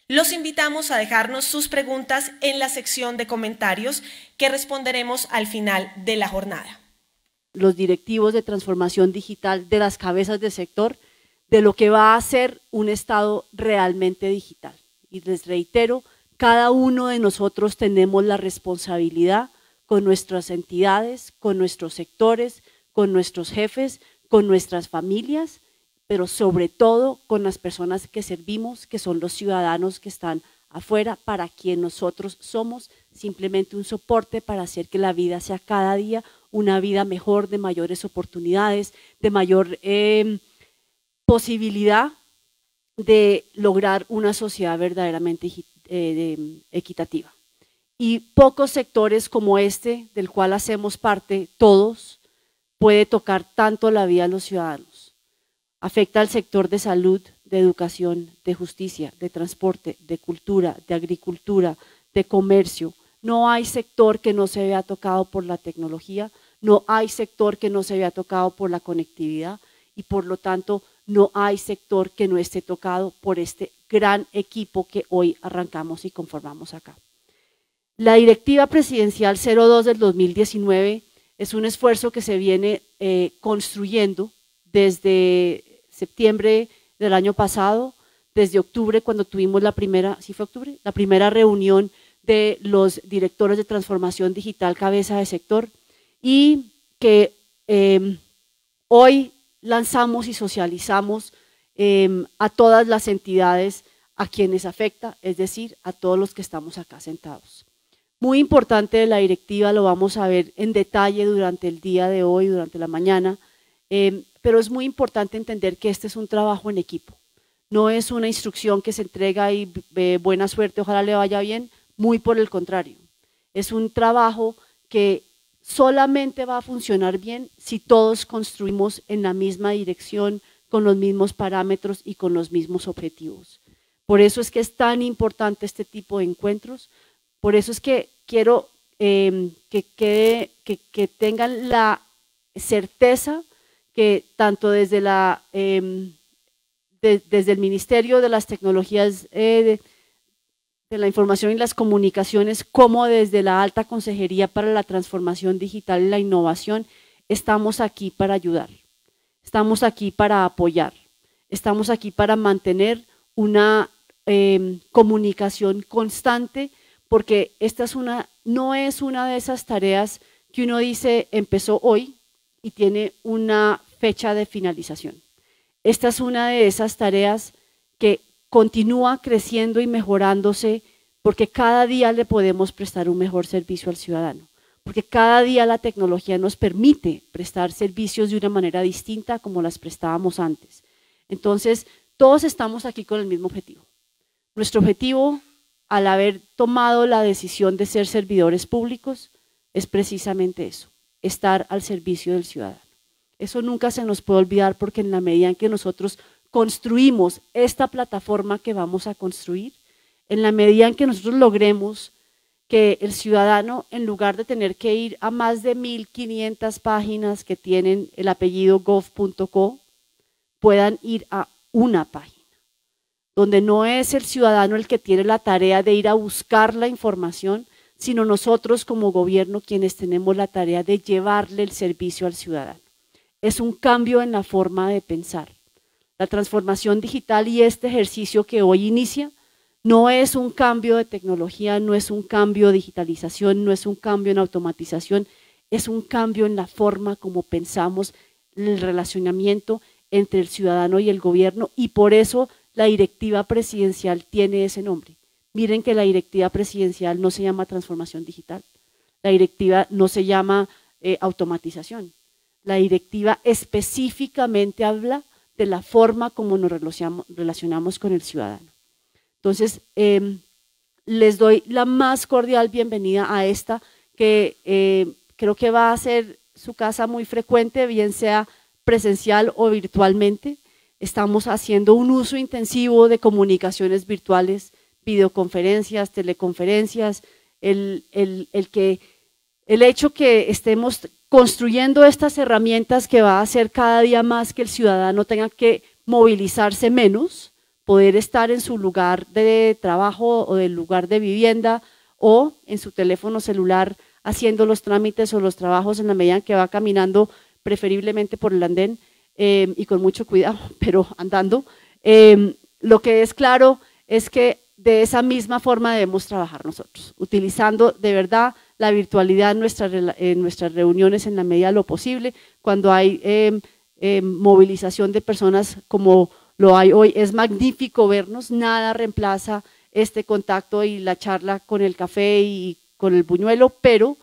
Los invitamos a dejarnos sus preguntas en la sección de comentarios que responderemos al final de la jornada. Los directivos de transformación digital, de las cabezas de sector, de lo que va a ser un Estado realmente digital. Y les reitero, cada uno de nosotros tenemos la responsabilidad con nuestras entidades, con nuestros sectores, con nuestros jefes, con nuestras familias, pero sobre todo con las personas que servimos, que son los ciudadanos que están afuera, para quien nosotros somos simplemente un soporte para hacer que la vida sea cada día una vida mejor, de mayores oportunidades, de mayor posibilidad de lograr una sociedad verdaderamente equitativa. Y pocos sectores como este, del cual hacemos parte todos, puede tocar tanto la vida de los ciudadanos. Afecta al sector de salud, de educación, de justicia, de transporte, de cultura, de agricultura, de comercio. No hay sector que no se vea tocado por la tecnología, no hay sector que no se vea tocado por la conectividad y por lo tanto no hay sector que no esté tocado por este gran equipo que hoy arrancamos y conformamos acá. La Directiva Presidencial 02 del 2019 es un esfuerzo que se viene construyendo desde septiembre del año pasado, desde octubre cuando tuvimos la primera, ¿sí fue octubre? La primera reunión de los directores de transformación digital cabeza de sector y que hoy lanzamos y socializamos a todas las entidades a quienes afecta, es decir, a todos los que estamos acá sentados. Muy importante de la directiva, lo vamos a ver en detalle durante el día de hoy, durante la mañana, pero es muy importante entender que este es un trabajo en equipo. No es una instrucción que se entrega y buena suerte, ojalá le vaya bien, muy por el contrario. Es un trabajo que solamente va a funcionar bien si todos construimos en la misma dirección, con los mismos parámetros y con los mismos objetivos. Por eso es que es tan importante este tipo de encuentros, por eso es que quiero que tengan la certeza que tanto desde, desde el Ministerio de las Tecnologías de la Información y las Comunicaciones, como desde la Alta Consejería para la Transformación Digital y la Innovación, estamos aquí para ayudar, estamos aquí para apoyar, estamos aquí para mantener una comunicación constante, porque esta es no es una de esas tareas que uno dice empezó hoy y tiene una fecha de finalización. Esta es una de esas tareas que continúa creciendo y mejorándose porque cada día le podemos prestar un mejor servicio al ciudadano, porque cada día la tecnología nos permite prestar servicios de una manera distinta como las prestábamos antes. Entonces, todos estamos aquí con el mismo objetivo. Nuestro objetivo, al haber tomado la decisión de ser servidores públicos, es precisamente eso, estar al servicio del ciudadano. Eso nunca se nos puede olvidar porque en la medida en que nosotros construimos esta plataforma que vamos a construir, en la medida en que nosotros logremos que el ciudadano, en lugar de tener que ir a más de 1.500 páginas que tienen el apellido gov.co, puedan ir a una página, donde no es el ciudadano el que tiene la tarea de ir a buscar la información, sino nosotros como gobierno quienes tenemos la tarea de llevarle el servicio al ciudadano. Es un cambio en la forma de pensar. La transformación digital y este ejercicio que hoy inicia no es un cambio de tecnología, no es un cambio de digitalización, no es un cambio en automatización, es un cambio en la forma como pensamos el relacionamiento entre el ciudadano y el gobierno y por eso la directiva presidencial tiene ese nombre. Miren que la directiva presidencial no se llama transformación digital, la directiva no se llama automatización, la directiva específicamente habla de la forma como nos relacionamos con el ciudadano. Entonces, les doy la más cordial bienvenida a esta que creo que va a ser su casa muy frecuente, bien sea presencial o virtualmente. Estamos haciendo un uso intensivo de comunicaciones virtuales, videoconferencias, teleconferencias, el hecho que estemos construyendo estas herramientas que va a hacer cada día más que el ciudadano tenga que movilizarse menos poder estar en su lugar de trabajo o del lugar de vivienda o en su teléfono celular haciendo los trámites o los trabajos en la medida en que va caminando, preferiblemente por el andén y con mucho cuidado, pero andando. Lo que es claro es que de esa misma forma debemos trabajar nosotros, utilizando de verdad la virtualidad en nuestras reuniones en la medida de lo posible. Cuando hay movilización de personas como lo hay hoy, es magnífico vernos, nada reemplaza este contacto y la charla con el café y con el buñuelo, pero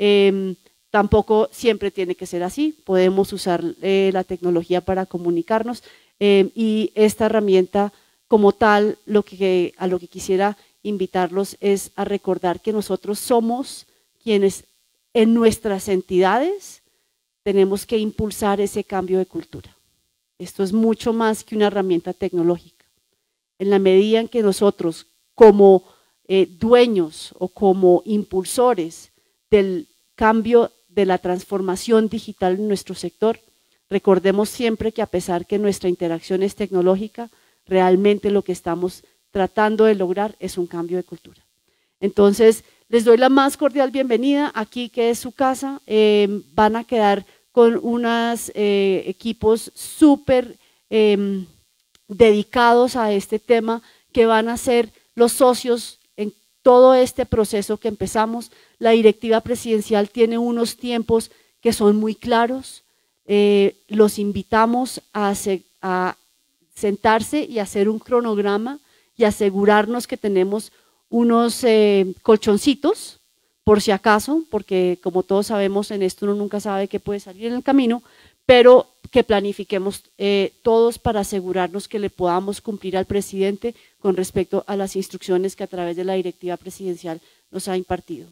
tampoco siempre tiene que ser así. Podemos usar la tecnología para comunicarnos y esta herramienta como tal, a lo que quisiera invitarlos es a recordar que nosotros somos quienes en nuestras entidades tenemos que impulsar ese cambio de cultura. Esto es mucho más que una herramienta tecnológica. En la medida en que nosotros como dueños o como impulsores del cambio de la transformación digital en nuestro sector, recordemos siempre que a pesar que nuestra interacción es tecnológica, realmente lo que estamos tratando de lograr es un cambio de cultura. Entonces, les doy la más cordial bienvenida aquí, que es su casa. Van a quedar con unos equipos súper dedicados a este tema, que van a ser los socios en todo este proceso que empezamos. La directiva presidencial tiene unos tiempos que son muy claros. Los invitamos a sentarse y hacer un cronograma y asegurarnos que tenemos unos colchoncitos, por si acaso, porque como todos sabemos, en esto uno nunca sabe qué puede salir en el camino, pero que planifiquemos todos para asegurarnos que le podamos cumplir al presidente con respecto a las instrucciones que a través de la directiva presidencial nos ha impartido.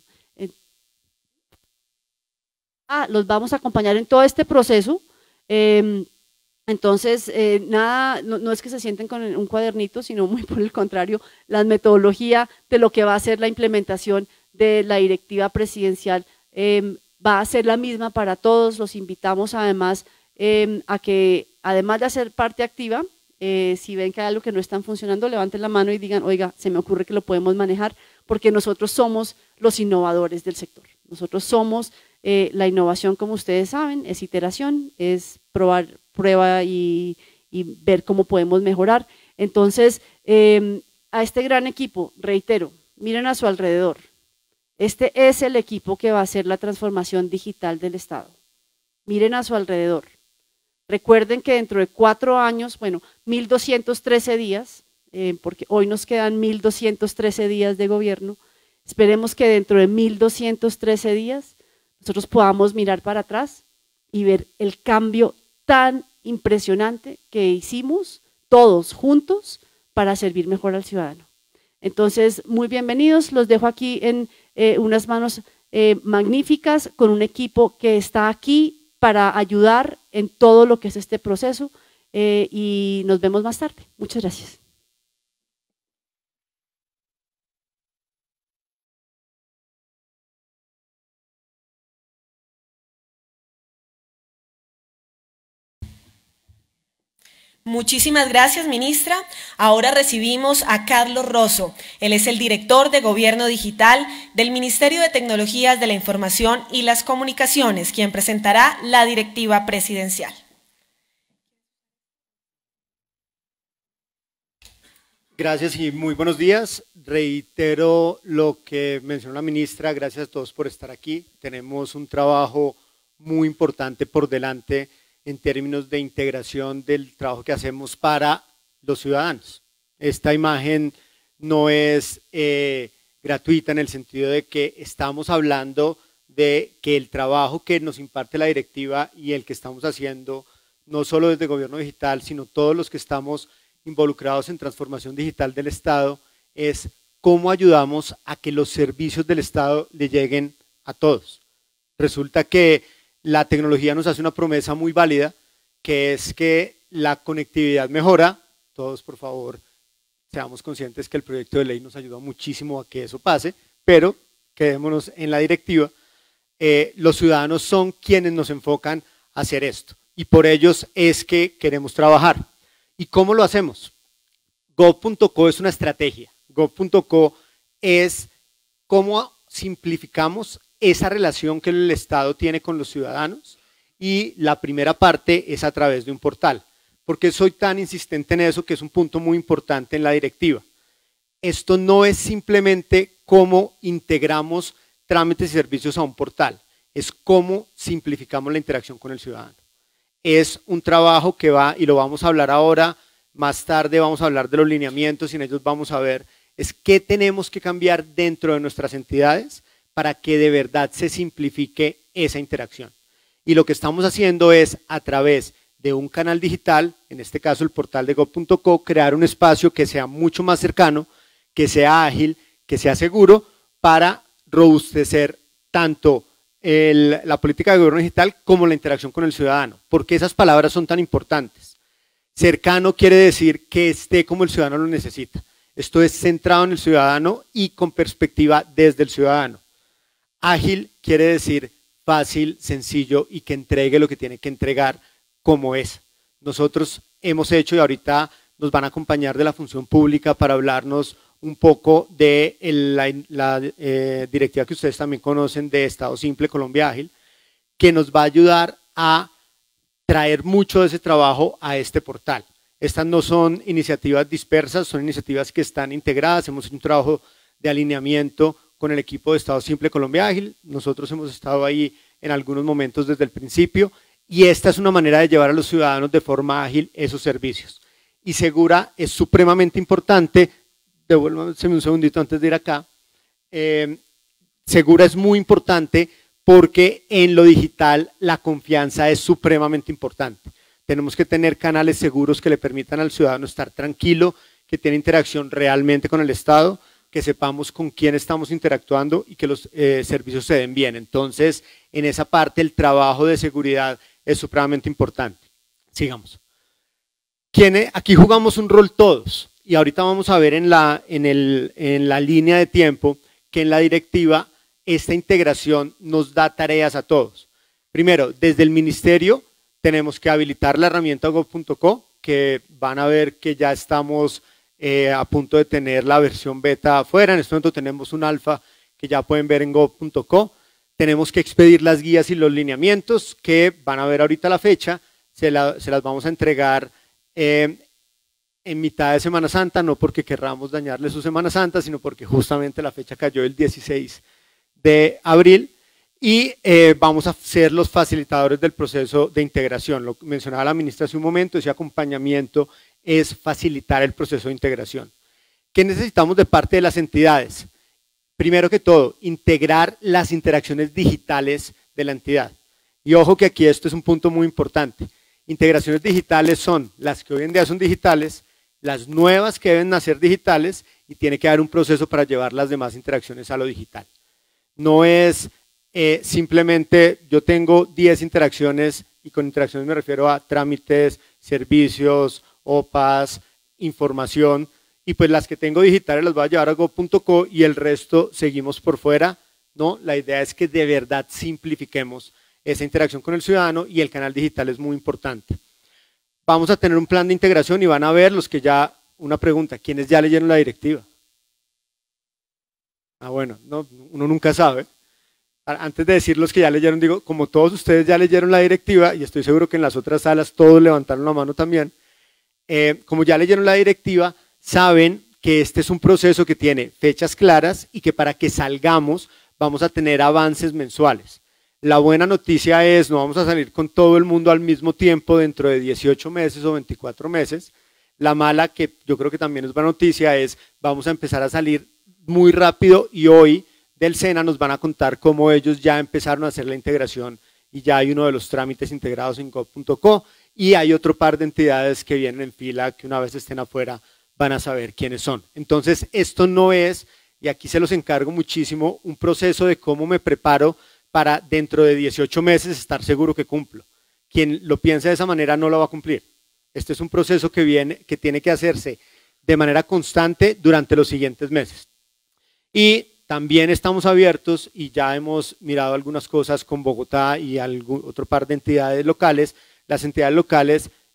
Los vamos a acompañar en todo este proceso. Entonces, nada, no es que se sienten con un cuadernito, sino muy por el contrario, la metodología de lo que va a ser la implementación de la directiva presidencial va a ser la misma para todos. Los invitamos además a que, además de hacer parte activa, si ven que hay algo que no están funcionando, levanten la mano y digan, oiga, se me ocurre que lo podemos manejar, porque nosotros somos los innovadores del sector. Nosotros somos la innovación, como ustedes saben, es iteración, es prueba y ver cómo podemos mejorar. Entonces, a este gran equipo, reitero, miren a su alrededor. Este es el equipo que va a hacer la transformación digital del Estado. Miren a su alrededor. Recuerden que dentro de 4 años, bueno, 1213 días, porque hoy nos quedan 1213 días de gobierno, esperemos que dentro de 1213 días nosotros podamos mirar para atrás y ver el cambio tan impresionante que hicimos todos juntos para servir mejor al ciudadano. Entonces, muy bienvenidos, los dejo aquí en unas manos magníficas con un equipo que está aquí para ayudar en todo lo que es este proceso y nos vemos más tarde. Muchas gracias. Muchísimas gracias, ministra. Ahora recibimos a Carlos Rosso. Él es el director de Gobierno Digital del Ministerio de Tecnologías de la Información y las Comunicaciones, quien presentará la directiva presidencial. Gracias y muy buenos días. Reitero lo que mencionó la ministra, gracias a todos por estar aquí. Tenemos un trabajo muy importante por delante en términos de integración del trabajo que hacemos para los ciudadanos. Esta imagen no es gratuita en el sentido de que estamos hablando de que el trabajo que nos imparte la directiva y el que estamos haciendo, no solo desde Gobierno Digital, sino todos los que estamos involucrados en transformación digital del Estado, es cómo ayudamos a que los servicios del Estado le lleguen a todos. Resulta que la tecnología nos hace una promesa muy válida, que es que la conectividad mejora. Todos, por favor, seamos conscientes que el proyecto de ley nos ayuda muchísimo a que eso pase, pero quedémonos en la directiva. Los ciudadanos son quienes nos enfocan a hacer esto y por ellos es que queremos trabajar. ¿Y cómo lo hacemos? Gov.co es una estrategia. Gov.co es cómo simplificamos esa relación que el Estado tiene con los ciudadanos, y la primera parte es a través de un portal. ¿Por qué soy tan insistente en eso? Que es un punto muy importante en la directiva. Esto no es simplemente cómo integramos trámites y servicios a un portal, es cómo simplificamos la interacción con el ciudadano. Es un trabajo que va, y lo vamos a hablar ahora, más tarde vamos a hablar de los lineamientos y en ellos vamos a ver, es qué tenemos que cambiar dentro de nuestras entidades para que de verdad se simplifique esa interacción. Y lo que estamos haciendo es, a través de un canal digital, en este caso el portal de gov.co, crear un espacio que sea mucho más cercano, que sea ágil, que sea seguro, para robustecer tanto la política de gobierno digital como la interacción con el ciudadano. ¿Por qué esas palabras son tan importantes? Cercano quiere decir que esté como el ciudadano lo necesita. Esto es centrado en el ciudadano y con perspectiva desde el ciudadano. Ágil quiere decir fácil, sencillo y que entregue lo que tiene que entregar como es. Nosotros hemos hecho, y ahorita nos van a acompañar de la función pública para hablarnos un poco de la directiva que ustedes también conocen de Estado Simple Colombia Ágil, que nos va a ayudar a traer mucho de ese trabajo a este portal. Estas no son iniciativas dispersas, son iniciativas que están integradas. Hemos hecho un trabajo de alineamiento con el equipo de Estado Simple Colombia Ágil. Nosotros hemos estado ahí en algunos momentos desde el principio, y esta es una manera de llevar a los ciudadanos de forma ágil esos servicios. Y Segura es supremamente importante. Devuélvanme un segundito antes de ir acá. Segura es muy importante porque en lo digital la confianza es supremamente importante. Tenemos que tener canales seguros que le permitan al ciudadano estar tranquilo, que tiene interacción realmente con el Estado, que sepamos con quién estamos interactuando y que los servicios se den bien. Entonces, en esa parte el trabajo de seguridad es supremamente importante. Sigamos. Aquí jugamos un rol todos, y ahorita vamos a ver en la línea de tiempo que en la directiva esta integración nos da tareas a todos. Primero, desde el ministerio tenemos que habilitar la herramienta gov.co, que van a ver que ya estamos a punto de tener la versión beta afuera. En este momento tenemos un alfa que ya pueden ver en gov.co. Tenemos que expedir las guías y los lineamientos, que van a ver ahorita la fecha, se las vamos a entregar en mitad de Semana Santa, no porque querramos dañarle su Semana Santa, sino porque justamente la fecha cayó el 16 de abril, y vamos a ser los facilitadores del proceso de integración. Lo mencionaba la ministra hace un momento, ese acompañamiento es facilitar el proceso de integración. ¿Qué necesitamos de parte de las entidades? Primero que todo, integrar las interacciones digitales de la entidad. Y ojo que aquí esto es un punto muy importante. Integraciones digitales son las que hoy en día son digitales, las nuevas que deben nacer digitales, y tiene que haber un proceso para llevar las demás interacciones a lo digital. No es simplemente yo tengo 10 interacciones, y con interacciones me refiero a trámites, servicios, OPAs, información, y pues las que tengo digitales las voy a llevar a gov.co y el resto seguimos por fuera. No, la idea es que de verdad simplifiquemos esa interacción con el ciudadano, y el canal digital es muy importante. Vamos a tener un plan de integración y van a ver los que ya, una pregunta, ¿quiénes ya leyeron la directiva? Bueno, no, uno nunca sabe. Antes de decir los que ya leyeron, digo, como todos ustedes ya leyeron la directiva, y estoy seguro que en las otras salas todos levantaron la mano también, como ya leyeron la directiva, saben que este es un proceso que tiene fechas claras y que para que salgamos vamos a tener avances mensuales. La buena noticia es, no vamos a salir con todo el mundo al mismo tiempo dentro de 18 meses o 24 meses. La mala, que yo creo que también es buena noticia, es vamos a empezar a salir muy rápido, y hoy del SENA nos van a contar cómo ellos ya empezaron a hacer la integración y ya hay uno de los trámites integrados en gov.co, y hay otro par de entidades que vienen en fila que una vez estén afuera van a saber quiénes son. Entonces esto no es, y aquí se los encargo muchísimo, un proceso de cómo me preparo para dentro de 18 meses estar seguro que cumplo. Quien lo piense de esa manera no lo va a cumplir. Este es un proceso que tiene que hacerse de manera constante durante los siguientes meses. Y también estamos abiertos, y ya hemos mirado algunas cosas con Bogotá y otro par de entidades locales. Las entidades locales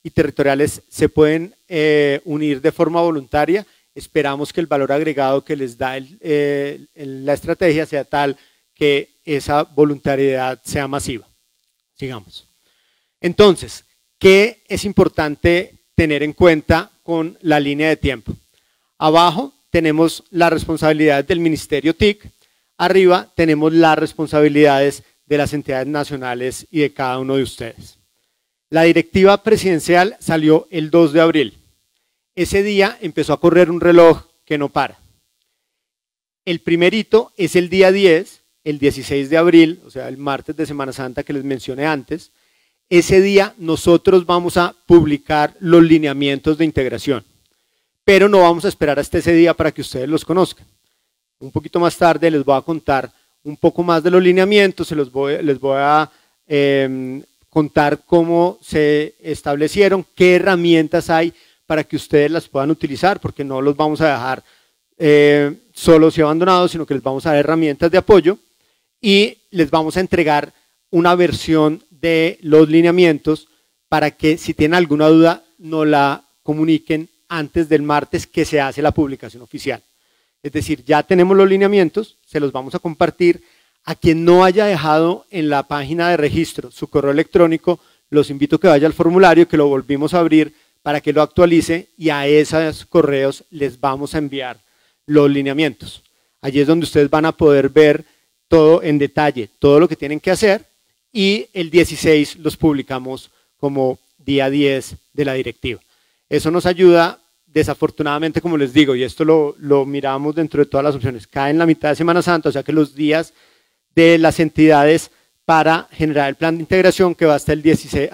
y territoriales se pueden unir de forma voluntaria. Esperamos que el valor agregado que les da la estrategia sea tal que esa voluntariedad sea masiva. Sigamos. Entonces, ¿qué es importante tener en cuenta con la línea de tiempo? Abajo tenemos las responsabilidades del Ministerio TIC, arriba tenemos las responsabilidades de las entidades nacionales y de cada uno de ustedes. La directiva presidencial salió el 2 de abril. Ese día empezó a correr un reloj que no para. El primer hito es el día 10, el 16 de abril, o sea, el martes de Semana Santa que les mencioné antes. Ese día nosotros vamos a publicar los lineamientos de integración, pero no vamos a esperar hasta ese día para que ustedes los conozcan. Un poquito más tarde les voy a contar un poco más de los lineamientos, les voy a contar cómo se establecieron, qué herramientas hay para que ustedes las puedan utilizar, porque no los vamos a dejar solos y abandonados, sino que les vamos a dar herramientas de apoyo y les vamos a entregar una versión de los lineamientos para que si tienen alguna duda nos la comuniquen antes del martes que se hace la publicación oficial. Es decir, ya tenemos los lineamientos, se los vamos a compartir. A quien no haya dejado en la página de registro su correo electrónico, los invito a que vaya al formulario que lo volvimos a abrir para que lo actualice y a esos correos les vamos a enviar los lineamientos. Allí es donde ustedes van a poder ver todo en detalle, todo lo que tienen que hacer, y el 16 los publicamos como día 10 de la directiva. Eso nos ayuda, desafortunadamente, como les digo, y esto lo miramos dentro de todas las opciones, cae en la mitad de Semana Santa, o sea que los días de las entidades para generar el plan de integración que va hasta el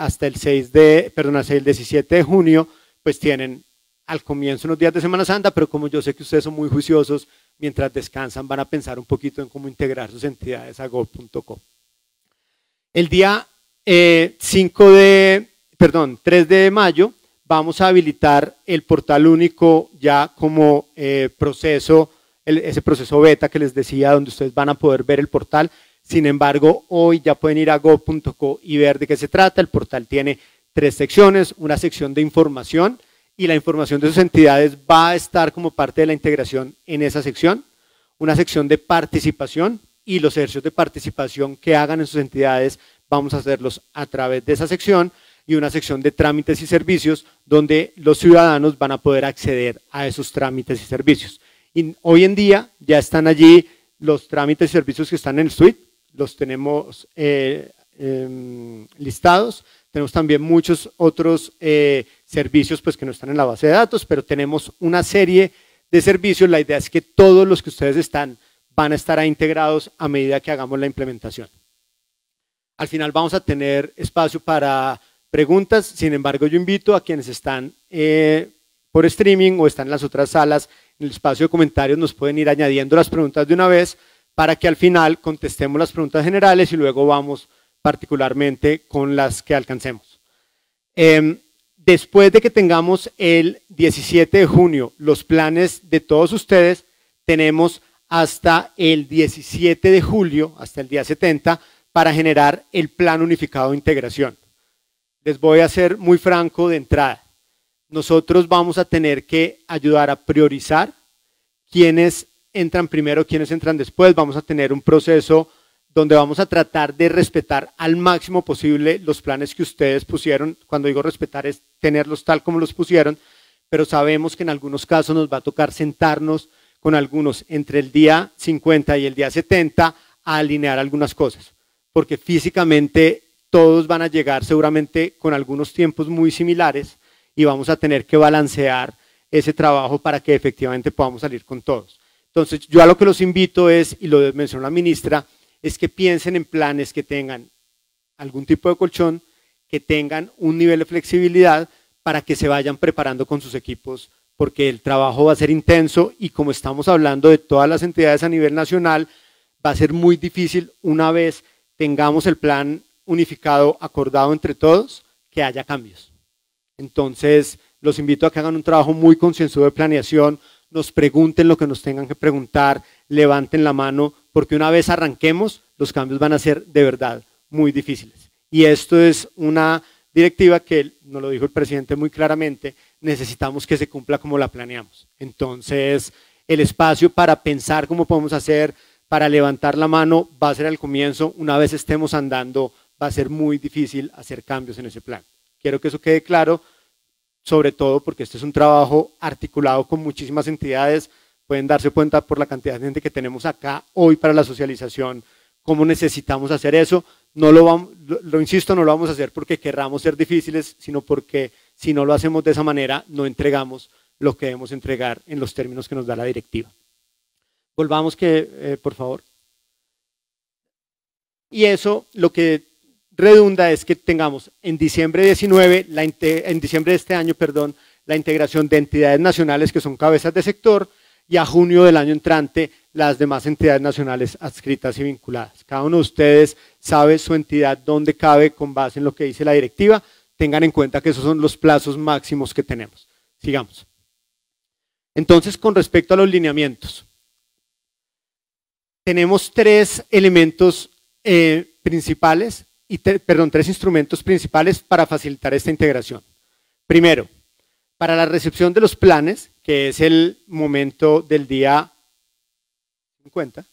17 de junio, pues tienen al comienzo unos días de Semana Santa, pero como yo sé que ustedes son muy juiciosos, mientras descansan van a pensar un poquito en cómo integrar sus entidades a gov.co. El día 3 de mayo vamos a habilitar el portal único ya como ese proceso beta que les decía, donde ustedes van a poder ver el portal. Sin embargo, hoy ya pueden ir a gov.co y ver de qué se trata. El portal tiene 3 secciones, una sección de información, y la información de sus entidades va a estar como parte de la integración en esa sección, una sección de participación, y los ejercicios de participación que hagan en sus entidades vamos a hacerlos a través de esa sección, y una sección de trámites y servicios donde los ciudadanos van a poder acceder a esos trámites y servicios. Y hoy en día ya están allí los trámites y servicios que están en el suite, los tenemos listados. Tenemos también muchos otros servicios pues, que no están en la base de datos, pero tenemos una serie de servicios. La idea es que todos los que ustedes van a estar ahí integrados a medida que hagamos la implementación. Al final vamos a tener espacio para preguntas. Sin embargo, yo invito a quienes están por streaming o están en las otras salas, en el espacio de comentarios nos pueden ir añadiendo las preguntas de una vez para que al final contestemos las preguntas generales y luego vamos particularmente con las que alcancemos. Después de que tengamos el 17 de junio los planes de todos ustedes, tenemos hasta el 17 de julio, hasta el día 70, para generar el plan unificado de integración. Les voy a ser muy franco de entrada. Nosotros vamos a tener que ayudar a priorizar quiénes entran primero, quiénes entran después. Vamos a tener un proceso donde vamos a tratar de respetar al máximo posible los planes que ustedes pusieron. Cuando digo respetar es tenerlos tal como los pusieron, pero sabemos que en algunos casos nos va a tocar sentarnos con algunos entre el día 50 y el día 70 a alinear algunas cosas, porque físicamente todos van a llegar seguramente con algunos tiempos muy similares y vamos a tener que balancear ese trabajo para que efectivamente podamos salir con todos. Entonces, yo a lo que los invito es, y lo mencionó la ministra, es que piensen en planes que tengan algún tipo de colchón, que tengan un nivel de flexibilidad para que se vayan preparando con sus equipos, porque el trabajo va a ser intenso y como estamos hablando de todas las entidades a nivel nacional, va a ser muy difícil una vez tengamos el plan unificado acordado entre todos, que haya cambios. Entonces, los invito a que hagan un trabajo muy concienzudo de planeación, nos pregunten lo que nos tengan que preguntar, levanten la mano, porque una vez arranquemos, los cambios van a ser de verdad muy difíciles. Y esto es una directiva que, nos lo dijo el presidente muy claramente, necesitamos que se cumpla como la planeamos. Entonces, el espacio para pensar cómo podemos hacer, para levantar la mano, va a ser al comienzo. Una vez estemos andando, va a ser muy difícil hacer cambios en ese plan. Quiero que eso quede claro, sobre todo porque este es un trabajo articulado con muchísimas entidades. Pueden darse cuenta por la cantidad de gente que tenemos acá hoy para la socialización, cómo necesitamos hacer eso. No lo insisto, no lo vamos a hacer porque querramos ser difíciles, sino porque si no lo hacemos de esa manera, no entregamos lo que debemos entregar en los términos que nos da la directiva. Volvamos por favor. Y eso lo que redunda es que tengamos en diciembre 19, en diciembre de este año, perdón, la integración de entidades nacionales que son cabezas de sector, y a junio del año entrante las demás entidades nacionales adscritas y vinculadas. Cada uno de ustedes sabe su entidad dónde cabe con base en lo que dice la directiva. Tengan en cuenta que esos son los plazos máximos que tenemos. Sigamos. Entonces, con respecto a los lineamientos, tenemos tres elementos principales, tres instrumentos principales para facilitar esta integración. Primero, para la recepción de los planes, que es el momento del día 50,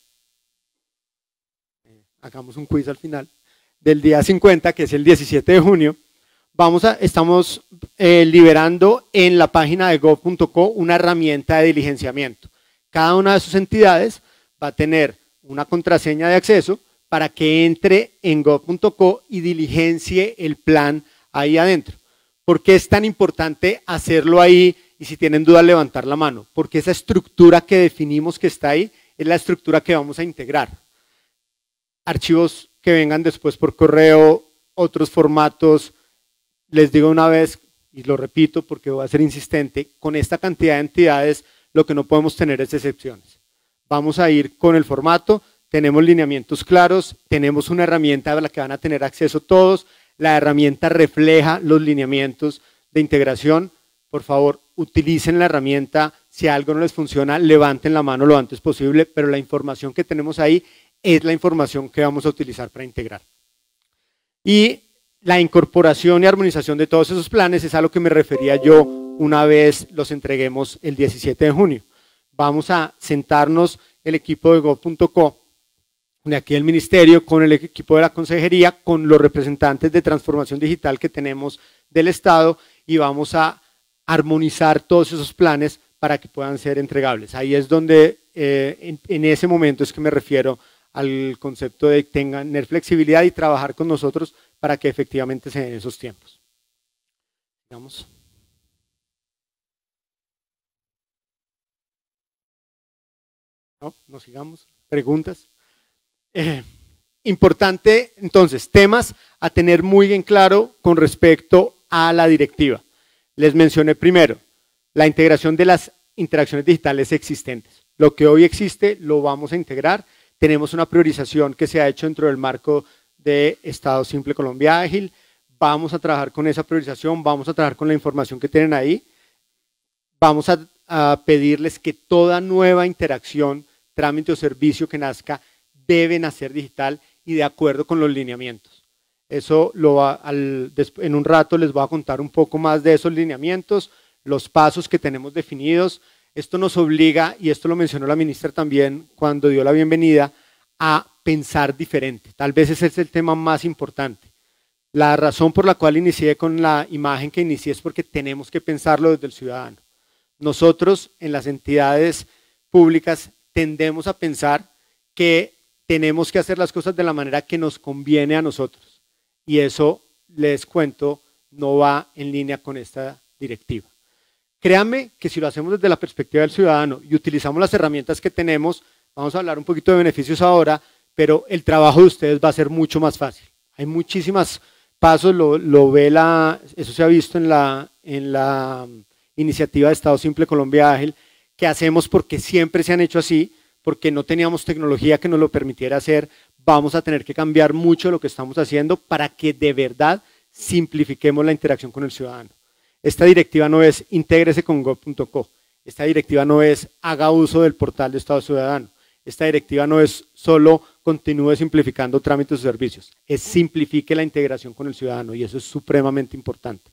hagamos un quiz al final, del día 50, que es el 17 de junio, estamos liberando en la página de gov.co una herramienta de diligenciamiento. Cada una de sus entidades va a tener una contraseña de acceso para que entre en gov.co y diligencie el plan ahí adentro. ¿Por qué es tan importante hacerlo ahí? Y si tienen dudas, levantar la mano. Porque esa estructura que definimos que está ahí es la estructura que vamos a integrar. Archivos que vengan después por correo, otros formatos. Les digo una vez, y lo repito porque voy a ser insistente, con esta cantidad de entidades lo que no podemos tener es excepciones. Vamos a ir con el formato, tenemos lineamientos claros, tenemos una herramienta a la que van a tener acceso todos. La herramienta refleja los lineamientos de integración. Por favor, utilicen la herramienta. Si algo no les funciona, levanten la mano lo antes posible, pero la información que tenemos ahí es la información que vamos a utilizar para integrar. Y la incorporación y armonización de todos esos planes es a lo que me refería yo una vez los entreguemos el 17 de junio. Vamos a sentarnos el equipo de gov.co, de aquí el ministerio, con el equipo de la consejería, con los representantes de transformación digital que tenemos del Estado, y vamos a armonizar todos esos planes para que puedan ser entregables. Ahí es donde, en ese momento es que me refiero al concepto de tener flexibilidad y trabajar con nosotros para que efectivamente se den esos tiempos. Digamos. No sigamos. ¿Preguntas? Importante, entonces, temas a tener muy bien claro con respecto a la directiva. Les mencioné primero la integración de las interacciones digitales existentes. Lo que hoy existe lo vamos a integrar. Tenemos una priorización que se ha hecho dentro del marco de Estado Simple Colombia Ágil. Vamos a trabajar con esa priorización, vamos a trabajar con la información que tienen ahí. Vamos a pedirles que toda nueva interacción, trámite o servicio que nazca deben hacer digital y de acuerdo con los lineamientos. Eso en un rato les voy a contar un poco más de esos lineamientos, los pasos que tenemos definidos. Esto nos obliga, y esto lo mencionó la ministra también cuando dio la bienvenida, a pensar diferente. Tal vez ese es el tema más importante. La razón por la cual inicié con la imagen que inicié es porque tenemos que pensarlo desde el ciudadano. Nosotros en las entidades públicas tendemos a pensar que tenemos que hacer las cosas de la manera que nos conviene a nosotros. Y eso, les cuento, no va en línea con esta directiva. Créanme que si lo hacemos desde la perspectiva del ciudadano y utilizamos las herramientas que tenemos, vamos a hablar un poquito de beneficios ahora, pero el trabajo de ustedes va a ser mucho más fácil. Hay muchísimos pasos, eso se ha visto en la iniciativa de Estado Simple Colombia Ágil, que hacemos porque siempre se han hecho así, porque no teníamos tecnología que nos lo permitiera hacer. Vamos a tener que cambiar mucho lo que estamos haciendo para que de verdad simplifiquemos la interacción con el ciudadano. Esta directiva no es intégrese con gov.co, esta directiva no es haga uso del portal de Estado Ciudadano, Esta directiva no es solo continúe simplificando trámites o servicios, es simplifique la integración con el ciudadano y eso es supremamente importante.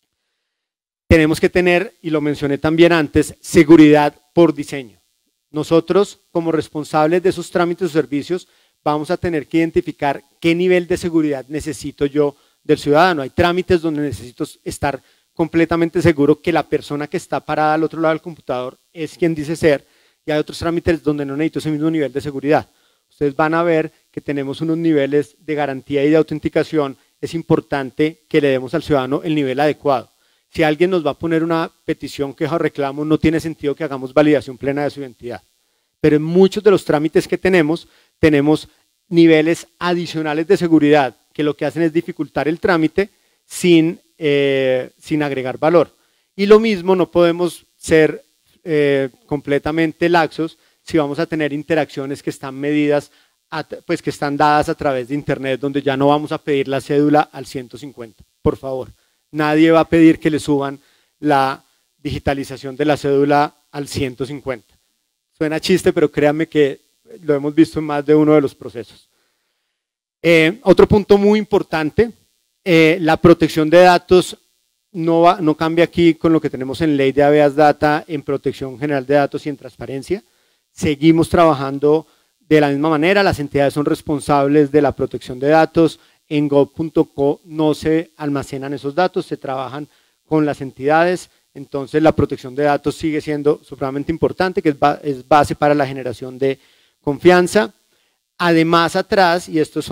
Tenemos que tener, y lo mencioné también antes, seguridad por diseño. Nosotros, como responsables de esos trámites o servicios, vamos a tener que identificar qué nivel de seguridad necesito yo del ciudadano. Hay trámites donde necesito estar completamente seguro que la persona que está parada al otro lado del computador es quien dice ser, y hay otros trámites donde no necesito ese mismo nivel de seguridad. Ustedes van a ver que tenemos unos niveles de garantía y de autenticación. Es importante que le demos al ciudadano el nivel adecuado. Si alguien nos va a poner una petición, queja o reclamo, no tiene sentido que hagamos validación plena de su identidad. Pero en muchos de los trámites que tenemos niveles adicionales de seguridad que lo que hacen es dificultar el trámite sin agregar valor. Y lo mismo, no podemos ser completamente laxos si vamos a tener interacciones que están medidas, pues que están dadas a través de internet, donde ya no vamos a pedir la cédula al 150, por favor. Nadie va a pedir que le suban la digitalización de la cédula al 150. Suena chiste, pero créanme que lo hemos visto en más de uno de los procesos. Otro punto muy importante, la protección de datos no cambia aquí con lo que tenemos en ley de habeas data, en protección general de datos y en transparencia. Seguimos trabajando de la misma manera, las entidades son responsables de la protección de datos. En gov.co no se almacenan esos datos, se trabajan con las entidades, entonces la protección de datos sigue siendo supremamente importante, que es base para la generación de confianza. Además, atrás, y esto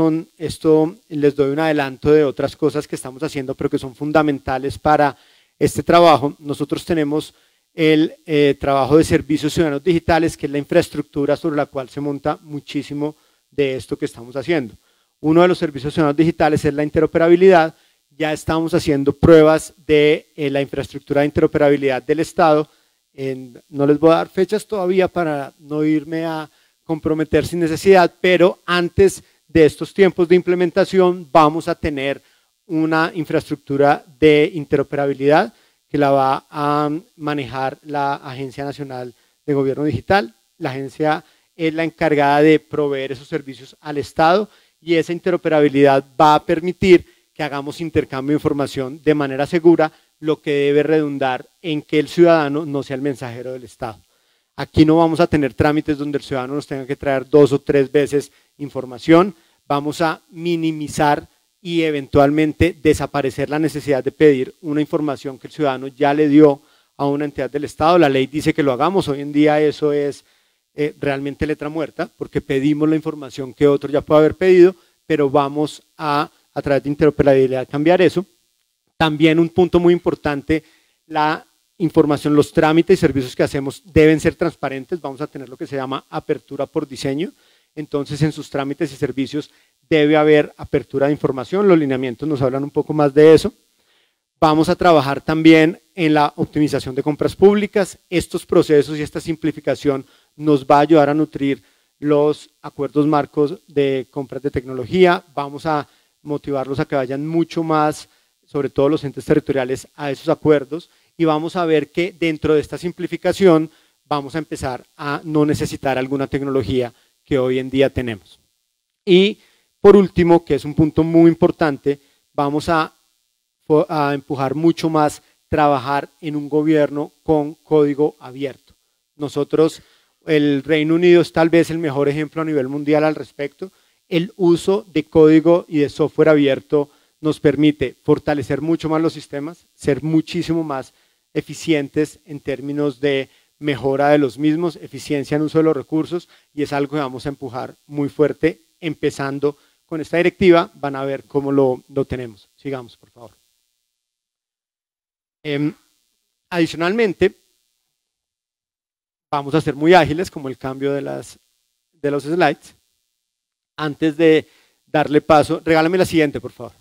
les doy un adelanto de otras cosas que estamos haciendo, pero que son fundamentales para este trabajo, nosotros tenemos el trabajo de servicios ciudadanos digitales, que es la infraestructura sobre la cual se monta muchísimo de esto que estamos haciendo. Uno de los servicios ciudadanos digitales es la interoperabilidad. Ya estamos haciendo pruebas de la infraestructura de interoperabilidad del Estado. No les voy a dar fechas todavía para no irme a comprometer sin necesidad, pero antes de estos tiempos de implementación vamos a tener una infraestructura de interoperabilidad que la va a manejar la Agencia Nacional de Gobierno Digital. La agencia es la encargada de proveer esos servicios al Estado y esa interoperabilidad va a permitir que hagamos intercambio de información de manera segura, lo que debe redundar en que el ciudadano no sea el mensajero del Estado. Aquí no vamos a tener trámites donde el ciudadano nos tenga que traer 2 o 3 veces información, vamos a minimizar y eventualmente desaparecer la necesidad de pedir una información que el ciudadano ya le dio a una entidad del Estado. La ley dice que lo hagamos, hoy en día eso es realmente letra muerta, porque pedimos la información que otro ya puede haber pedido, pero vamos a través de interoperabilidad cambiar eso. También un punto muy importante, la información, los trámites y servicios que hacemos deben ser transparentes, vamos a tener lo que se llama apertura por diseño, entonces en sus trámites y servicios debe haber apertura de información, los lineamientos nos hablan un poco más de eso. Vamos a trabajar también en la optimización de compras públicas. Estos procesos y esta simplificación nos va a ayudar a nutrir los acuerdos marcos de compras de tecnología. Vamos a motivarlos a que vayan mucho más, sobre todo los entes territoriales, a esos acuerdos y vamos a ver que dentro de esta simplificación vamos a empezar a no necesitar alguna tecnología que hoy en día tenemos. Y por último, que es un punto muy importante, vamos a empujar mucho más trabajar en un gobierno con código abierto. Nosotros, el Reino Unido es tal vez el mejor ejemplo a nivel mundial al respecto. El uso de código y de software abierto nos permite fortalecer mucho más los sistemas, ser muchísimo más eficientes en términos de mejora de los mismos, eficiencia en uso de los recursos y es algo que vamos a empujar muy fuerte empezando con esta directiva. Van a ver cómo lo tenemos. Sigamos, por favor. Adicionalmente, vamos a ser muy ágiles como el cambio de los slides. Antes de darle paso, regálame la siguiente, por favor.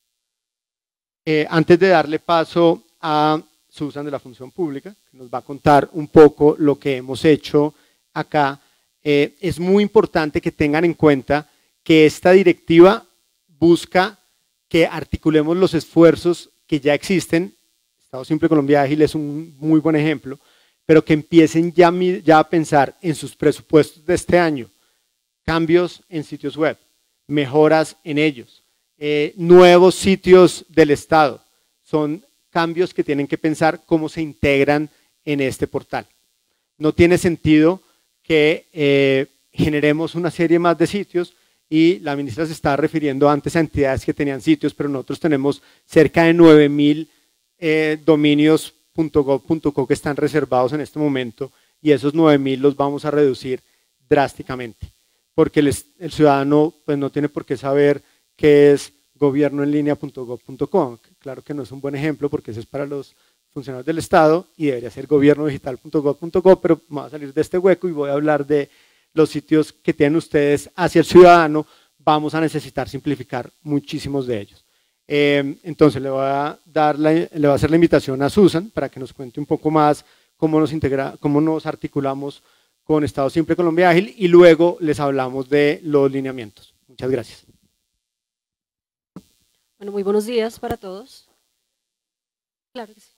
Antes de darle paso a Susan de la Función Pública, que nos va a contar un poco lo que hemos hecho acá, es muy importante que tengan en cuenta que esta directiva busca que articulemos los esfuerzos que ya existen. Estado Simple Colombia Ágil es un muy buen ejemplo, pero que empiecen ya a pensar en sus presupuestos de este año, cambios en sitios web, mejoras en ellos, nuevos sitios del Estado. Son cambios que tienen que pensar cómo se integran en este portal. No tiene sentido que generemos una serie más de sitios, y la ministra se estaba refiriendo antes a entidades que tenían sitios, pero nosotros tenemos cerca de 9.000 dominios .gov.co que están reservados en este momento, y esos 9.000 los vamos a reducir drásticamente, porque el ciudadano pues, no tiene por qué saber qué es gobiernoenlinea.gov.co. Claro que no es un buen ejemplo porque ese es para los funcionarios del Estado y debería ser gobiernodigital.gov.co, pero me voy a salir de este hueco y voy a hablar de los sitios que tienen ustedes hacia el ciudadano. Vamos a necesitar simplificar muchísimos de ellos. Entonces le voy a hacer la invitación a Susan para que nos cuente un poco más cómo nos articulamos con Estado Simple Colombia Ágil, y luego les hablamos de los lineamientos. Muchas gracias. Bueno, muy buenos días para todos. Claro que sí.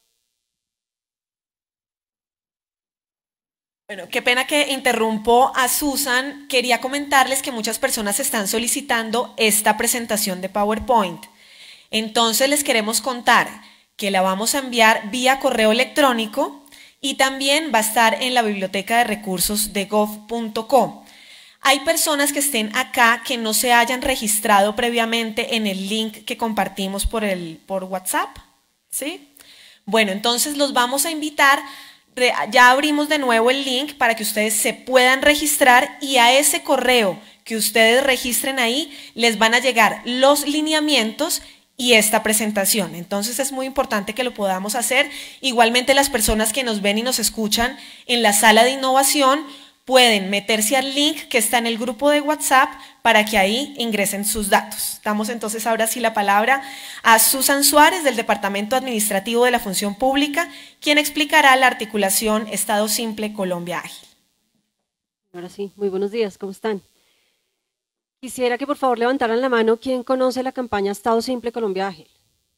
Bueno, qué pena que interrumpo a Susan. Quería comentarles que muchas personas están solicitando esta presentación de PowerPoint. Entonces les queremos contar que la vamos a enviar vía correo electrónico y también va a estar en la biblioteca de recursos de gov.co. Hay personas que estén acá que no se hayan registrado previamente en el link que compartimos por WhatsApp, ¿sí? Bueno, entonces los vamos a invitar. Ya abrimos de nuevo el link para que ustedes se puedan registrar, y a ese correo que ustedes registren ahí les van a llegar los lineamientos y esta presentación. Entonces es muy importante que lo podamos hacer. Igualmente las personas que nos ven y nos escuchan en la sala de innovación pueden meterse al link que está en el grupo de WhatsApp para que ahí ingresen sus datos. Damos entonces ahora sí la palabra a Susan Suárez del Departamento Administrativo de la Función Pública, quien explicará la articulación Estado Simple Colombia Ágil. Ahora sí, muy buenos días, ¿cómo están? Quisiera que por favor levantaran la mano quien conoce la campaña Estado Simple Colombia Ágil.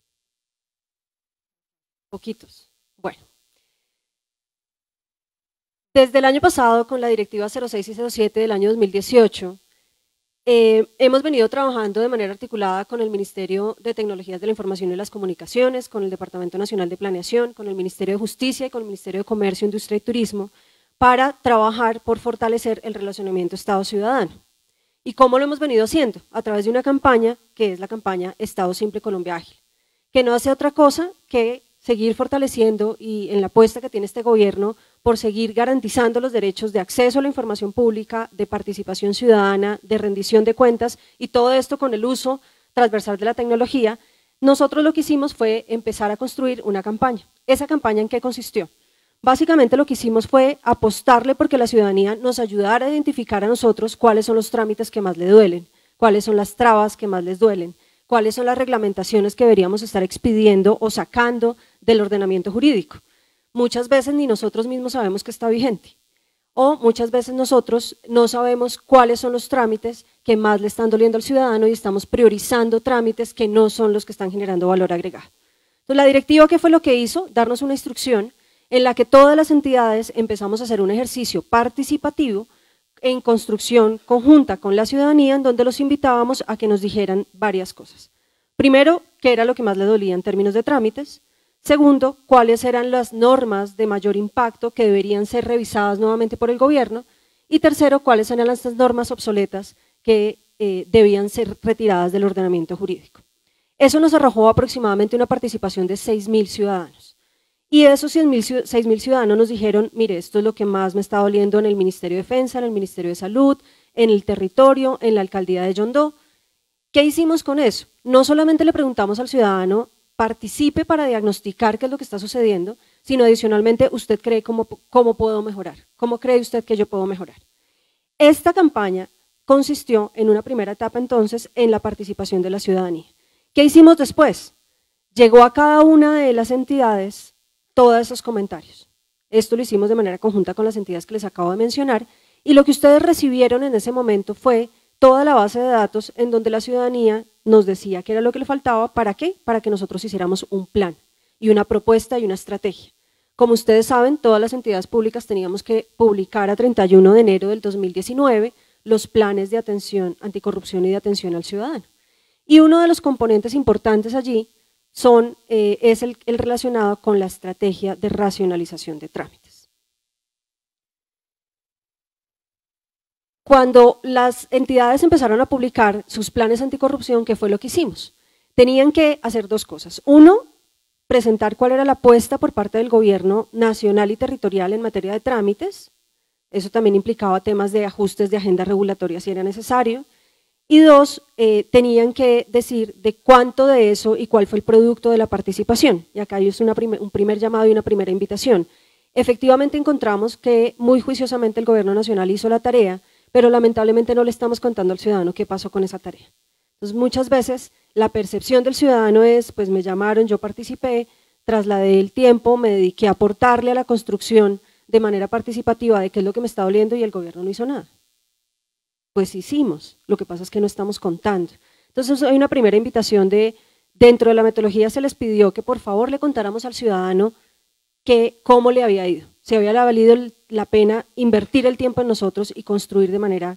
Poquitos. Bueno. Desde el año pasado, con la Directiva 06 y 07 del año 2018, hemos venido trabajando de manera articulada con el Ministerio de Tecnologías de la Información y las Comunicaciones, con el Departamento Nacional de Planeación, con el Ministerio de Justicia y con el Ministerio de Comercio, Industria y Turismo, para trabajar por fortalecer el relacionamiento Estado-Ciudadano. ¿Y cómo lo hemos venido haciendo? A través de una campaña que es la campaña Estado Simple Colombia Ágil, que no hace otra cosa que seguir fortaleciendo y en la apuesta que tiene este gobierno por seguir garantizando los derechos de acceso a la información pública, de participación ciudadana, de rendición de cuentas, y todo esto con el uso transversal de la tecnología. Nosotros lo que hicimos fue empezar a construir una campaña. ¿Esa campaña en qué consistió? Básicamente lo que hicimos fue apostarle porque la ciudadanía nos ayudara a identificar a nosotros cuáles son los trámites que más le duelen, cuáles son las trabas que más les duelen, cuáles son las reglamentaciones que deberíamos estar expidiendo o sacando del ordenamiento jurídico. Muchas veces ni nosotros mismos sabemos que está vigente, o muchas veces nosotros no sabemos cuáles son los trámites que más le están doliendo al ciudadano y estamos priorizando trámites que no son los que están generando valor agregado. Entonces la directiva, ¿qué fue lo que hizo? Darnos una instrucción en la que todas las entidades empezamos a hacer un ejercicio participativo en construcción conjunta con la ciudadanía, en donde los invitábamos a que nos dijeran varias cosas. Primero, qué era lo que más le dolía en términos de trámites. Segundo, cuáles eran las normas de mayor impacto que deberían ser revisadas nuevamente por el gobierno. Y tercero, cuáles eran las normas obsoletas que debían ser retiradas del ordenamiento jurídico. Eso nos arrojó aproximadamente una participación de 6.000 ciudadanos. Y de esos 6.000 ciudadanos nos dijeron, mire, esto es lo que más me está doliendo en el Ministerio de Defensa, en el Ministerio de Salud, en el territorio, en la alcaldía de Yondó. ¿Qué hicimos con eso? No solamente le preguntamos al ciudadano, participe para diagnosticar qué es lo que está sucediendo, sino adicionalmente, ¿usted cree cómo puedo mejorar? ¿Cómo cree usted que yo puedo mejorar? Esta campaña consistió en una primera etapa entonces en la participación de la ciudadanía. ¿Qué hicimos después? Llegó a cada una de las entidades todos esos comentarios. Esto lo hicimos de manera conjunta con las entidades que les acabo de mencionar, y lo que ustedes recibieron en ese momento fue toda la base de datos en donde la ciudadanía nos decía qué era lo que le faltaba. ¿Para qué? Para que nosotros hiciéramos un plan y una propuesta y una estrategia. Como ustedes saben, todas las entidades públicas teníamos que publicar a 31 de enero del 2019 los planes de atención anticorrupción y de atención al ciudadano. Y uno de los componentes importantes allí es el relacionado con la estrategia de racionalización de trámites. Cuando las entidades empezaron a publicar sus planes anticorrupción, ¿qué fue lo que hicimos? Tenían que hacer dos cosas. Uno, presentar cuál era la apuesta por parte del gobierno nacional y territorial en materia de trámites. Eso también implicaba temas de ajustes de agenda regulatoria si era necesario. Y dos, tenían que decir de cuánto de eso y cuál fue el producto de la participación. Y acá hay un primer llamado y una primera invitación. Efectivamente encontramos que muy juiciosamente el gobierno nacional hizo la tarea, pero lamentablemente no le estamos contando al ciudadano qué pasó con esa tarea. Entonces muchas veces la percepción del ciudadano es, pues me llamaron, yo participé, trasladé el tiempo, me dediqué a aportarle a la construcción de manera participativa de qué es lo que me está doliendo y el gobierno no hizo nada. Pues hicimos, lo que pasa es que no estamos contando. Entonces hay una primera invitación dentro de la metodología se les pidió que por favor le contáramos al ciudadano cómo le había ido, si había valido la pena invertir el tiempo en nosotros y construir de manera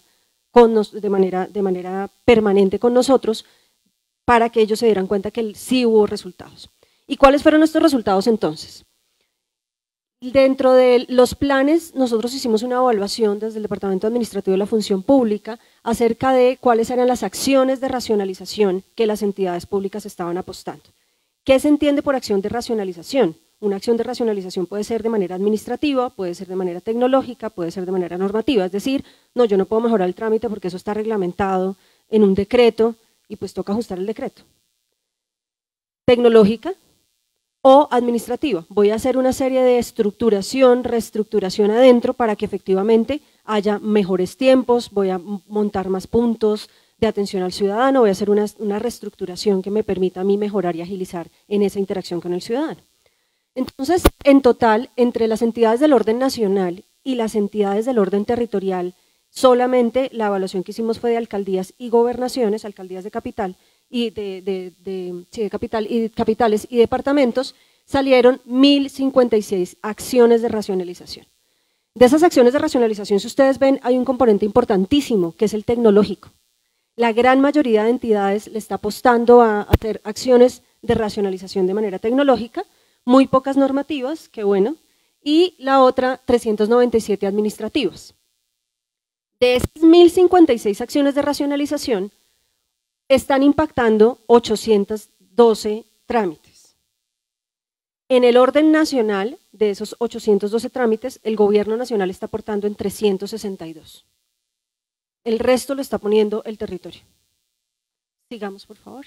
permanente con nosotros para que ellos se dieran cuenta que sí hubo resultados. ¿Y cuáles fueron nuestros resultados entonces? Dentro de los planes, nosotros hicimos una evaluación desde el Departamento Administrativo de la Función Pública acerca de cuáles eran las acciones de racionalización que las entidades públicas estaban apostando. ¿Qué se entiende por acción de racionalización? Una acción de racionalización puede ser de manera administrativa, puede ser de manera tecnológica, puede ser de manera normativa, es decir, no, yo no puedo mejorar el trámite porque eso está reglamentado en un decreto y pues toca ajustar el decreto. Tecnológica o administrativa, voy a hacer una serie de estructuración, reestructuración adentro para que efectivamente haya mejores tiempos, voy a montar más puntos de atención al ciudadano, voy a hacer una reestructuración que me permita a mí mejorar y agilizar en esa interacción con el ciudadano. Entonces, en total, entre las entidades del orden nacional y las entidades del orden territorial, solamente la evaluación que hicimos fue de alcaldías y gobernaciones, alcaldías de capital y de capital y capitales y departamentos, salieron 1.056 acciones de racionalización. De esas acciones de racionalización, si ustedes ven, hay un componente importantísimo, que es el tecnológico. La gran mayoría de entidades le está apostando a hacer acciones de racionalización de manera tecnológica, muy pocas normativas, qué bueno, y la otra 397 administrativas. De esas 1.056 acciones de racionalización, están impactando 812 trámites. En el orden nacional, de esos 812 trámites, el gobierno nacional está aportando en 362. El resto lo está poniendo el territorio. Sigamos, por favor.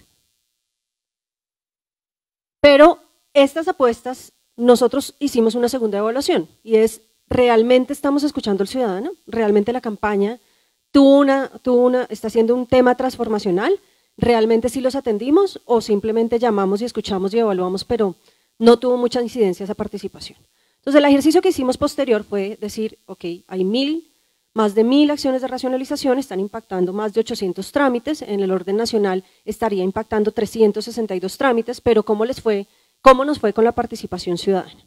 Pero estas apuestas, nosotros hicimos una segunda evaluación y es, ¿realmente estamos escuchando al ciudadano? ¿Realmente la campaña está siendo un tema transformacional? ¿Realmente sí los atendimos o simplemente llamamos y escuchamos y evaluamos, pero no tuvo mucha incidencia esa participación? Entonces el ejercicio que hicimos posterior fue decir, ok, hay más de 1.000 acciones de racionalización, están impactando más de 800 trámites, en el orden nacional estaría impactando 362 trámites, pero ¿cómo nos fue con la participación ciudadana?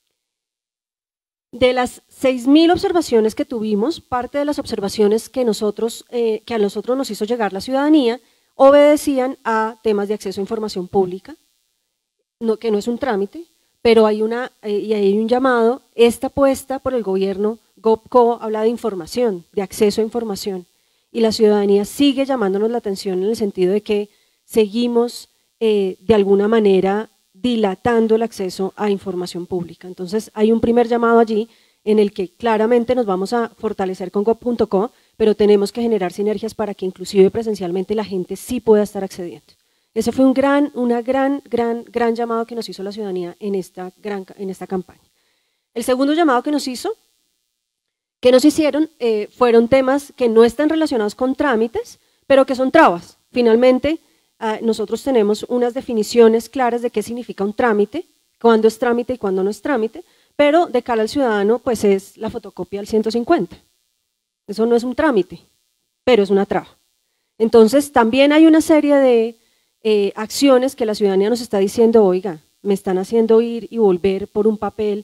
De las 6.000 observaciones que tuvimos, parte de las observaciones que a nosotros nos hizo llegar la ciudadanía obedecían a temas de acceso a información pública, que no es un trámite, pero hay un llamado, esta apuesta por el gobierno, GovCo habla de información, de acceso a información, y la ciudadanía sigue llamándonos la atención en el sentido de que seguimos de alguna manera dilatando el acceso a información pública. Entonces hay un primer llamado allí en el que claramente nos vamos a fortalecer con gov.co, pero tenemos que generar sinergias para que inclusive presencialmente la gente sí pueda estar accediendo. Ese fue un gran llamado que nos hizo la ciudadanía en esta campaña. El segundo llamado que nos hicieron fueron temas que no están relacionados con trámites, pero que son trabas. Finalmente, nosotros tenemos unas definiciones claras de qué significa un trámite, cuándo es trámite y cuándo no es trámite, pero de cara al ciudadano pues es la fotocopia del 150. Eso no es un trámite, pero es una traba. Entonces también hay una serie de acciones que la ciudadanía nos está diciendo, oiga, me están haciendo ir y volver por un papel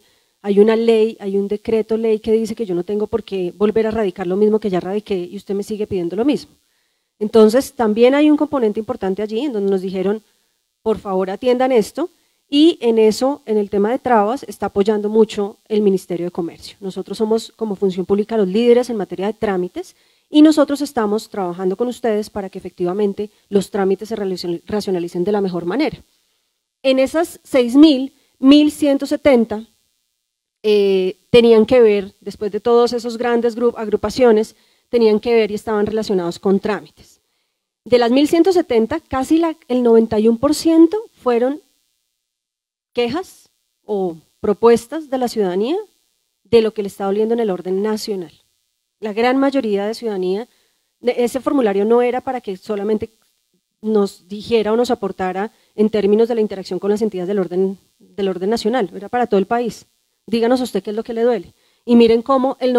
hay una ley, hay un decreto ley que dice que yo no tengo por qué volver a radicar lo mismo que ya radiqué y usted me sigue pidiendo lo mismo. Entonces, también hay un componente importante allí en donde nos dijeron, por favor atiendan esto, y en eso, en el tema de trabas, está apoyando mucho el Ministerio de Comercio. Nosotros somos, como función pública, los líderes en materia de trámites, y nosotros estamos trabajando con ustedes para que efectivamente los trámites se racionalicen de la mejor manera. En esas 6.000, 1.170 tenían que ver, después de todos esos grandes agrupaciones, tenían que ver y estaban relacionados con trámites. De las 1.170, casi el 91% fueron quejas o propuestas de la ciudadanía de lo que le está doliendo en el orden nacional. La gran mayoría de ciudadanía, ese formulario no era para que solamente nos dijera o nos aportara en términos de la interacción con las entidades del orden nacional, era para todo el país. Díganos a usted qué es lo que le duele. Y miren cómo el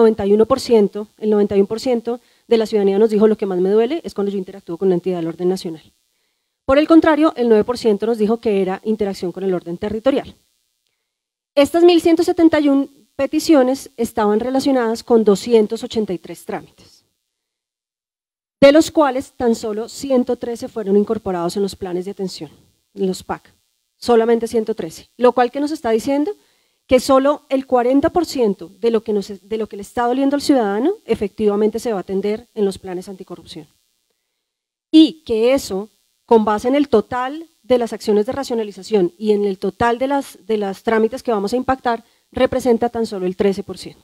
91% de la ciudadanía nos dijo lo que más me duele es cuando yo interactúo con una entidad del orden nacional. Por el contrario, el 9% nos dijo que era interacción con el orden territorial. Estas 1.171 peticiones estaban relacionadas con 283 trámites, de los cuales tan solo 113 fueron incorporados en los planes de atención, en los PAC, solamente 113, lo cual que nos está diciendo que solo el 40% de lo que le está doliendo al ciudadano efectivamente se va a atender en los planes anticorrupción. Y que eso, con base en el total de las acciones de racionalización y en el total de las trámites que vamos a impactar, representa tan solo el 13%.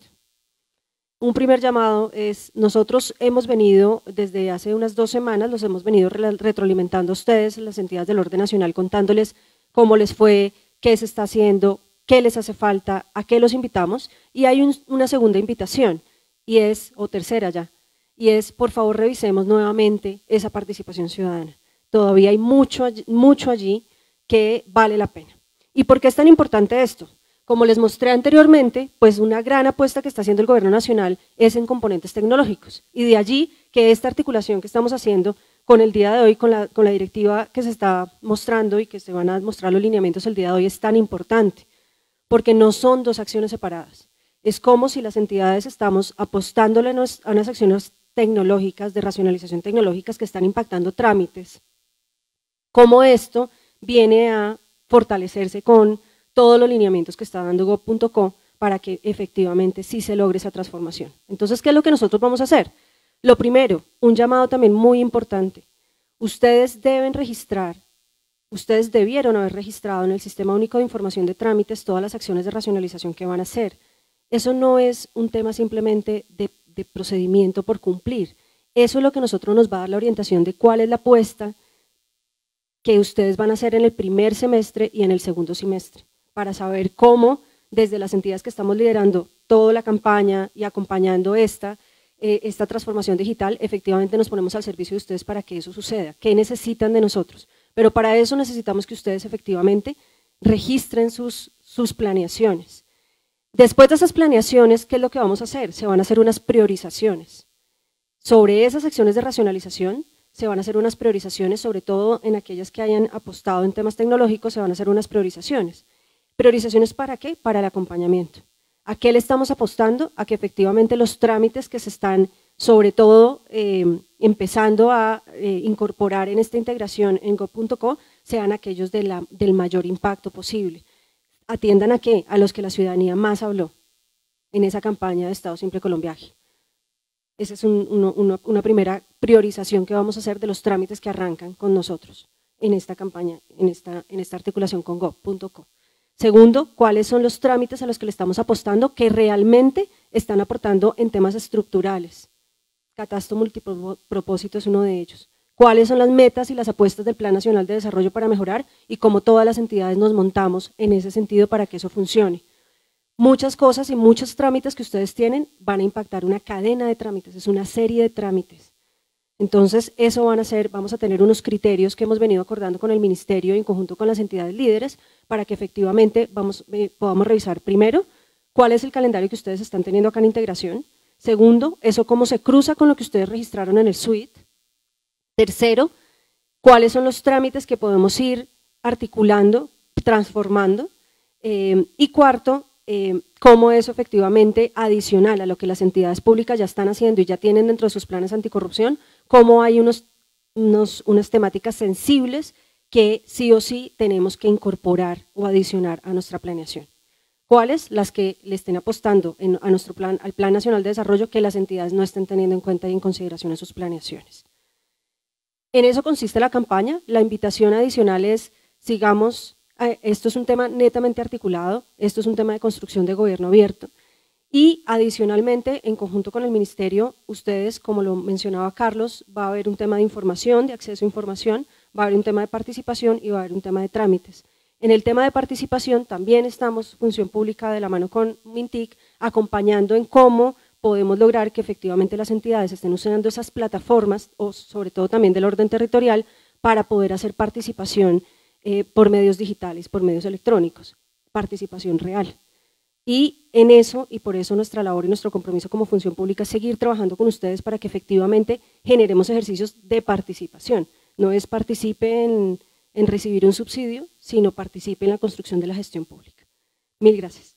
Un primer llamado es, nosotros hemos venido desde hace unas 2 semanas, los hemos venido retroalimentando a ustedes, las entidades del orden nacional, contándoles cómo les fue, qué se está haciendo, qué les hace falta, a qué los invitamos, y hay una segunda invitación, o tercera ya, y es, por favor, revisemos nuevamente esa participación ciudadana. Todavía hay mucho allí que vale la pena. ¿Y por qué es tan importante esto? Como les mostré anteriormente, pues una gran apuesta que está haciendo el Gobierno Nacional es en componentes tecnológicos, y de allí que esta articulación que estamos haciendo con el día de hoy, con la directiva que se está mostrando y que se van a mostrar los lineamientos el día de hoy, es tan importante, porque no son 2 acciones separadas. Es como si las entidades estamos apostándole a unas acciones tecnológicas, de racionalización tecnológicas que están impactando trámites. Cómo esto viene a fortalecerse con todos los lineamientos que está dando gov.co para que efectivamente sí se logre esa transformación. Entonces, ¿qué es lo que nosotros vamos a hacer? Lo primero, un llamado también muy importante. Ustedes deben registrar, ustedes debieron haber registrado en el Sistema Único de Información de Trámites todas las acciones de racionalización que van a hacer. Eso no es un tema simplemente de procedimiento por cumplir. Eso es lo que nosotros nos va a dar la orientación de cuál es la apuesta que ustedes van a hacer en el primer semestre y en el segundo semestre, para saber cómo, desde las entidades que estamos liderando toda la campaña y acompañando esta transformación digital, efectivamente nos ponemos al servicio de ustedes para que eso suceda. ¿Qué necesitan de nosotros? Pero para eso necesitamos que ustedes efectivamente registren sus planeaciones. Después de esas planeaciones, ¿qué es lo que vamos a hacer? Se van a hacer unas priorizaciones. Sobre esas acciones de racionalización, se van a hacer unas priorizaciones, sobre todo en aquellas que hayan apostado en temas tecnológicos, se van a hacer unas priorizaciones. ¿Priorizaciones para qué? Para el acompañamiento. ¿A qué le estamos apostando? A que efectivamente los trámites que se están, sobre todo, empezando a incorporar en esta integración en gov.co, sean aquellos del mayor impacto posible. ¿Atiendan a qué? A los que la ciudadanía más habló en esa campaña de Estado Simple Colombiaje. Esa es una primera priorización que vamos a hacer de los trámites que arrancan con nosotros en esta campaña, en esta articulación con gov.co. Segundo, ¿cuáles son los trámites a los que le estamos apostando que realmente están aportando en temas estructurales? Catastro multipropósito es uno de ellos. ¿Cuáles son las metas y las apuestas del Plan Nacional de Desarrollo para mejorar y cómo todas las entidades nos montamos en ese sentido para que eso funcione? Muchas cosas y muchos trámites que ustedes tienen van a impactar una cadena de trámites, es una serie de trámites. Entonces, eso vamos a tener unos criterios que hemos venido acordando con el Ministerio en conjunto con las entidades líderes para que efectivamente podamos revisar primero cuál es el calendario que ustedes están teniendo acá en integración. Segundo, eso cómo se cruza con lo que ustedes registraron en el suite. Tercero, cuáles son los trámites que podemos ir articulando, transformando. Y cuarto, cómo eso efectivamente adicional a lo que las entidades públicas ya están haciendo y ya tienen dentro de sus planes anticorrupción, cómo hay unas temáticas sensibles que sí o sí tenemos que incorporar o adicionar a nuestra planeación. ¿Cuáles? Las que le estén apostando a nuestro plan, al Plan Nacional de Desarrollo, que las entidades no estén teniendo en cuenta y en consideración en sus planeaciones. En eso consiste la campaña. La invitación adicional es, sigamos, esto es un tema netamente articulado, esto es un tema de construcción de gobierno abierto, y adicionalmente, en conjunto con el Ministerio, ustedes, como lo mencionaba Carlos, va a haber un tema de información, de acceso a información, va a haber un tema de participación y va a haber un tema de trámites. En el tema de participación también estamos, Función Pública de la mano con Mintic, acompañando en cómo podemos lograr que efectivamente las entidades estén usando esas plataformas, o sobre todo también del orden territorial, para poder hacer participación por medios digitales, por medios electrónicos, participación real. Y en eso, y por eso nuestra labor y nuestro compromiso como Función Pública es seguir trabajando con ustedes para que efectivamente generemos ejercicios de participación. No es participe en recibir un subsidio, sino participe en la construcción de la gestión pública. Mil gracias.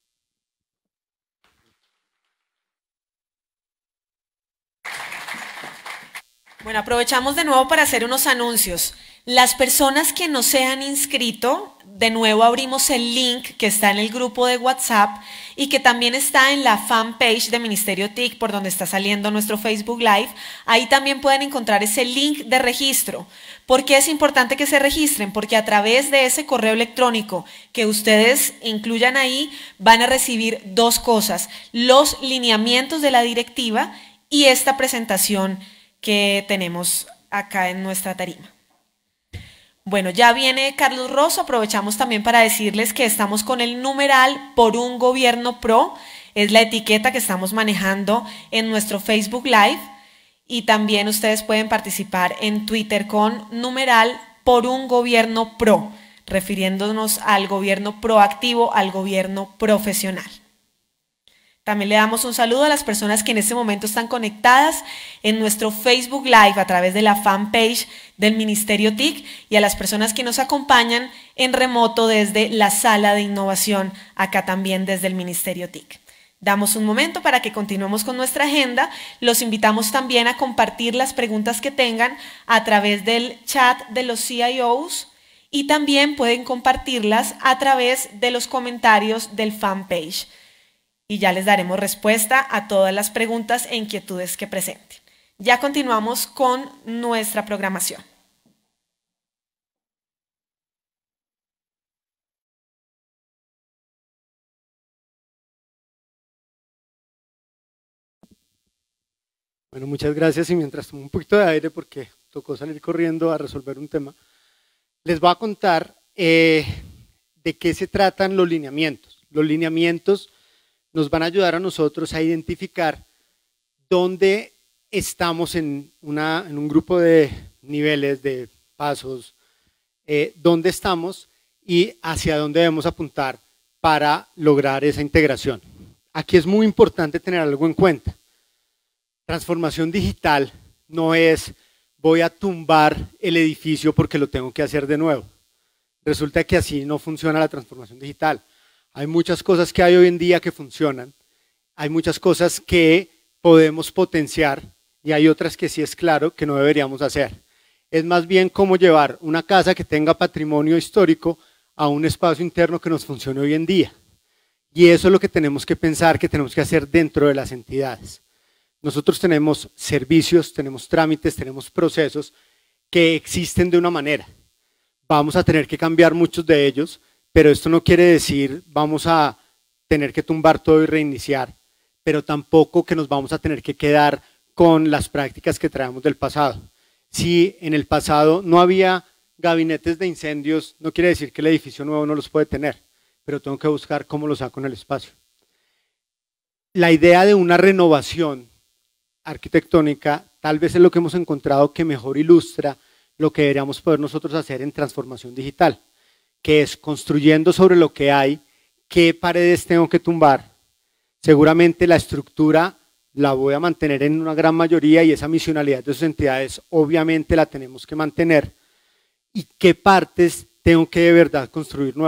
Bueno, aprovechamos de nuevo para hacer unos anuncios. Las personas que no se han inscrito, de nuevo abrimos el link que está en el grupo de WhatsApp y que también está en la fanpage de Ministerio TIC, por donde está saliendo nuestro Facebook Live. Ahí también pueden encontrar ese link de registro. ¿Por qué es importante que se registren? Porque a través de ese correo electrónico que ustedes incluyan ahí, van a recibir dos cosas: los lineamientos de la directiva y esta presentación que tenemos acá en nuestra tarima. Bueno, ya viene Carlos Rosso. Aprovechamos también para decirles que estamos con el numeral Por un Gobierno Pro, es la etiqueta que estamos manejando en nuestro Facebook Live, y también ustedes pueden participar en Twitter con numeral Por un Gobierno Pro, refiriéndonos al gobierno proactivo, al gobierno profesional. También le damos un saludo a las personas que en este momento están conectadas en nuestro Facebook Live a través de la fanpage del Ministerio TIC y a las personas que nos acompañan en remoto desde la sala de innovación, acá también desde el Ministerio TIC. Damos un momento para que continuemos con nuestra agenda. Los invitamos también a compartir las preguntas que tengan a través del chat de los CIOs y también pueden compartirlas a través de los comentarios del fanpage. Y ya les daremos respuesta a todas las preguntas e inquietudes que presenten. Ya continuamos con nuestra programación. Bueno, muchas gracias, y mientras tomo un poquito de aire porque tocó salir corriendo a resolver un tema, les voy a contar de qué se tratan los lineamientos. Los lineamientos nos van a ayudar a nosotros a identificar dónde estamos en un grupo de niveles, de pasos, dónde estamos y hacia dónde debemos apuntar para lograr esa integración. Aquí es muy importante tener algo en cuenta. Transformación digital no es voy a tumbar el edificio porque lo tengo que hacer de nuevo. Resulta que así no funciona la transformación digital. Hay muchas cosas que hay hoy en día que funcionan, hay muchas cosas que podemos potenciar y hay otras que sí es claro que no deberíamos hacer. Es más bien como llevar una casa que tenga patrimonio histórico a un espacio interno que nos funcione hoy en día. Y eso es lo que tenemos que pensar, que tenemos que hacer dentro de las entidades. Nosotros tenemos servicios, tenemos trámites, tenemos procesos que existen de una manera. Vamos a tener que cambiar muchos de ellos, pero esto no quiere decir vamos a tener que tumbar todo y reiniciar, pero tampoco que nos vamos a tener que quedar con las prácticas que traemos del pasado. Si en el pasado no había gabinetes de incendios, no quiere decir que el edificio nuevo no los puede tener, pero tengo que buscar cómo los saco en el espacio. La idea de una renovación arquitectónica tal vez es lo que hemos encontrado que mejor ilustra lo que deberíamos poder nosotros hacer en transformación digital, que es construyendo sobre lo que hay, qué paredes tengo que tumbar. Seguramente la estructura la voy a mantener en una gran mayoría y esa misionalidad de sus entidades obviamente la tenemos que mantener. ¿Y qué partes tengo que de verdad construir nuevo?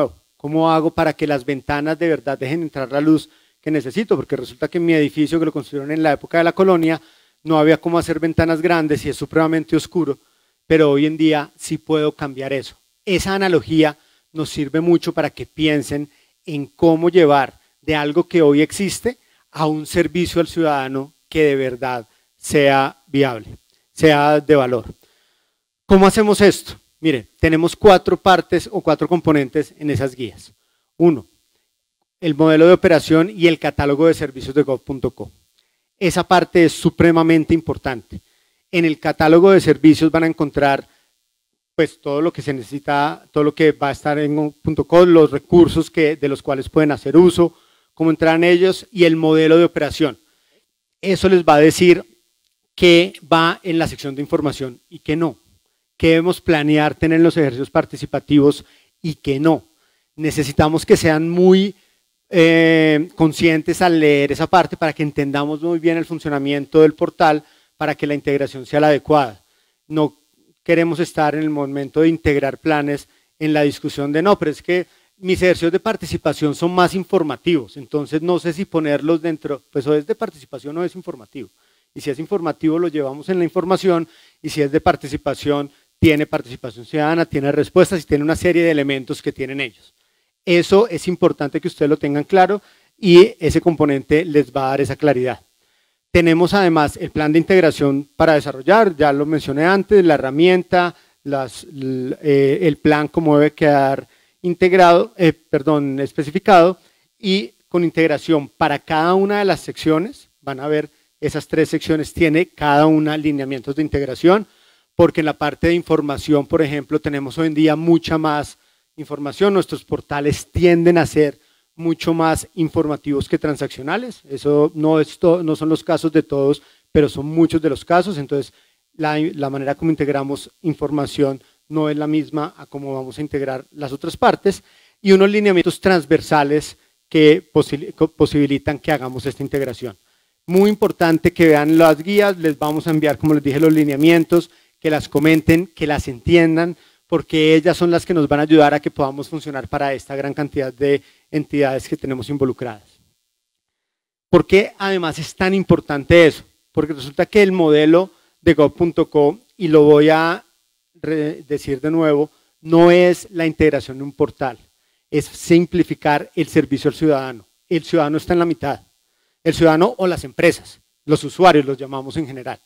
¿Cómo hago para que las ventanas de verdad dejen entrar la luz que necesito? Porque resulta que en mi edificio, que lo construyeron en la época de la colonia, no había cómo hacer ventanas grandes y es supremamente oscuro, pero hoy en día sí puedo cambiar eso. Esa analogía nos sirve mucho para que piensen en cómo llevar de algo que hoy existe a un servicio al ciudadano que de verdad sea viable, sea de valor. ¿Cómo hacemos esto? Mire, tenemos 4 partes o 4 componentes en esas guías. 1, el modelo de operación y el catálogo de servicios de gov.co. Esa parte es supremamente importante. En el catálogo de servicios van a encontrar pues todo lo que se necesita, todo lo que va a estar en gov.co, los recursos de los cuales pueden hacer uso, cómo entrar en ellos y el modelo de operación. Eso les va a decir qué va en la sección de información y qué no. Qué debemos planear tener en los ejercicios participativos y qué no. Necesitamos que sean muy conscientes al leer esa parte para que entendamos muy bien el funcionamiento del portal para que la integración sea la adecuada. No queremos estar en el momento de integrar planes en la discusión de no, pero es que mis ejercicios de participación son más informativos, entonces no sé si ponerlos dentro, pues o es de participación o es informativo. Y si es informativo lo llevamos en la información y si es de participación, tiene participación ciudadana, tiene respuestas y tiene una serie de elementos que tienen ellos. Eso es importante que ustedes lo tengan claro y ese componente les va a dar esa claridad. Tenemos además el plan de integración para desarrollar, ya lo mencioné antes, la herramienta, el plan cómo debe quedar integrado, especificado y con integración para cada una de las secciones, van a ver esas 3 secciones tiene cada una lineamientos de integración, porque en la parte de información, por ejemplo, tenemos hoy en día mucha más información, nuestros portales tienden a ser mucho más informativos que transaccionales, eso no son los casos de todos, pero son muchos de los casos, entonces la manera como integramos información no es la misma a cómo vamos a integrar las otras partes, y unos lineamientos transversales que posibilitan que hagamos esta integración. Muy importante que vean las guías, les vamos a enviar, como les dije, los lineamientos, que las comenten, que las entiendan, porque ellas son las que nos van a ayudar a que podamos funcionar para esta gran cantidad de entidades que tenemos involucradas. ¿Por qué además es tan importante eso? Porque resulta que el modelo de gov.co, y lo voy a decir de nuevo, no es la integración de un portal, es simplificar el servicio al ciudadano. El ciudadano está en la mitad, el ciudadano o las empresas, los usuarios los llamamos en general.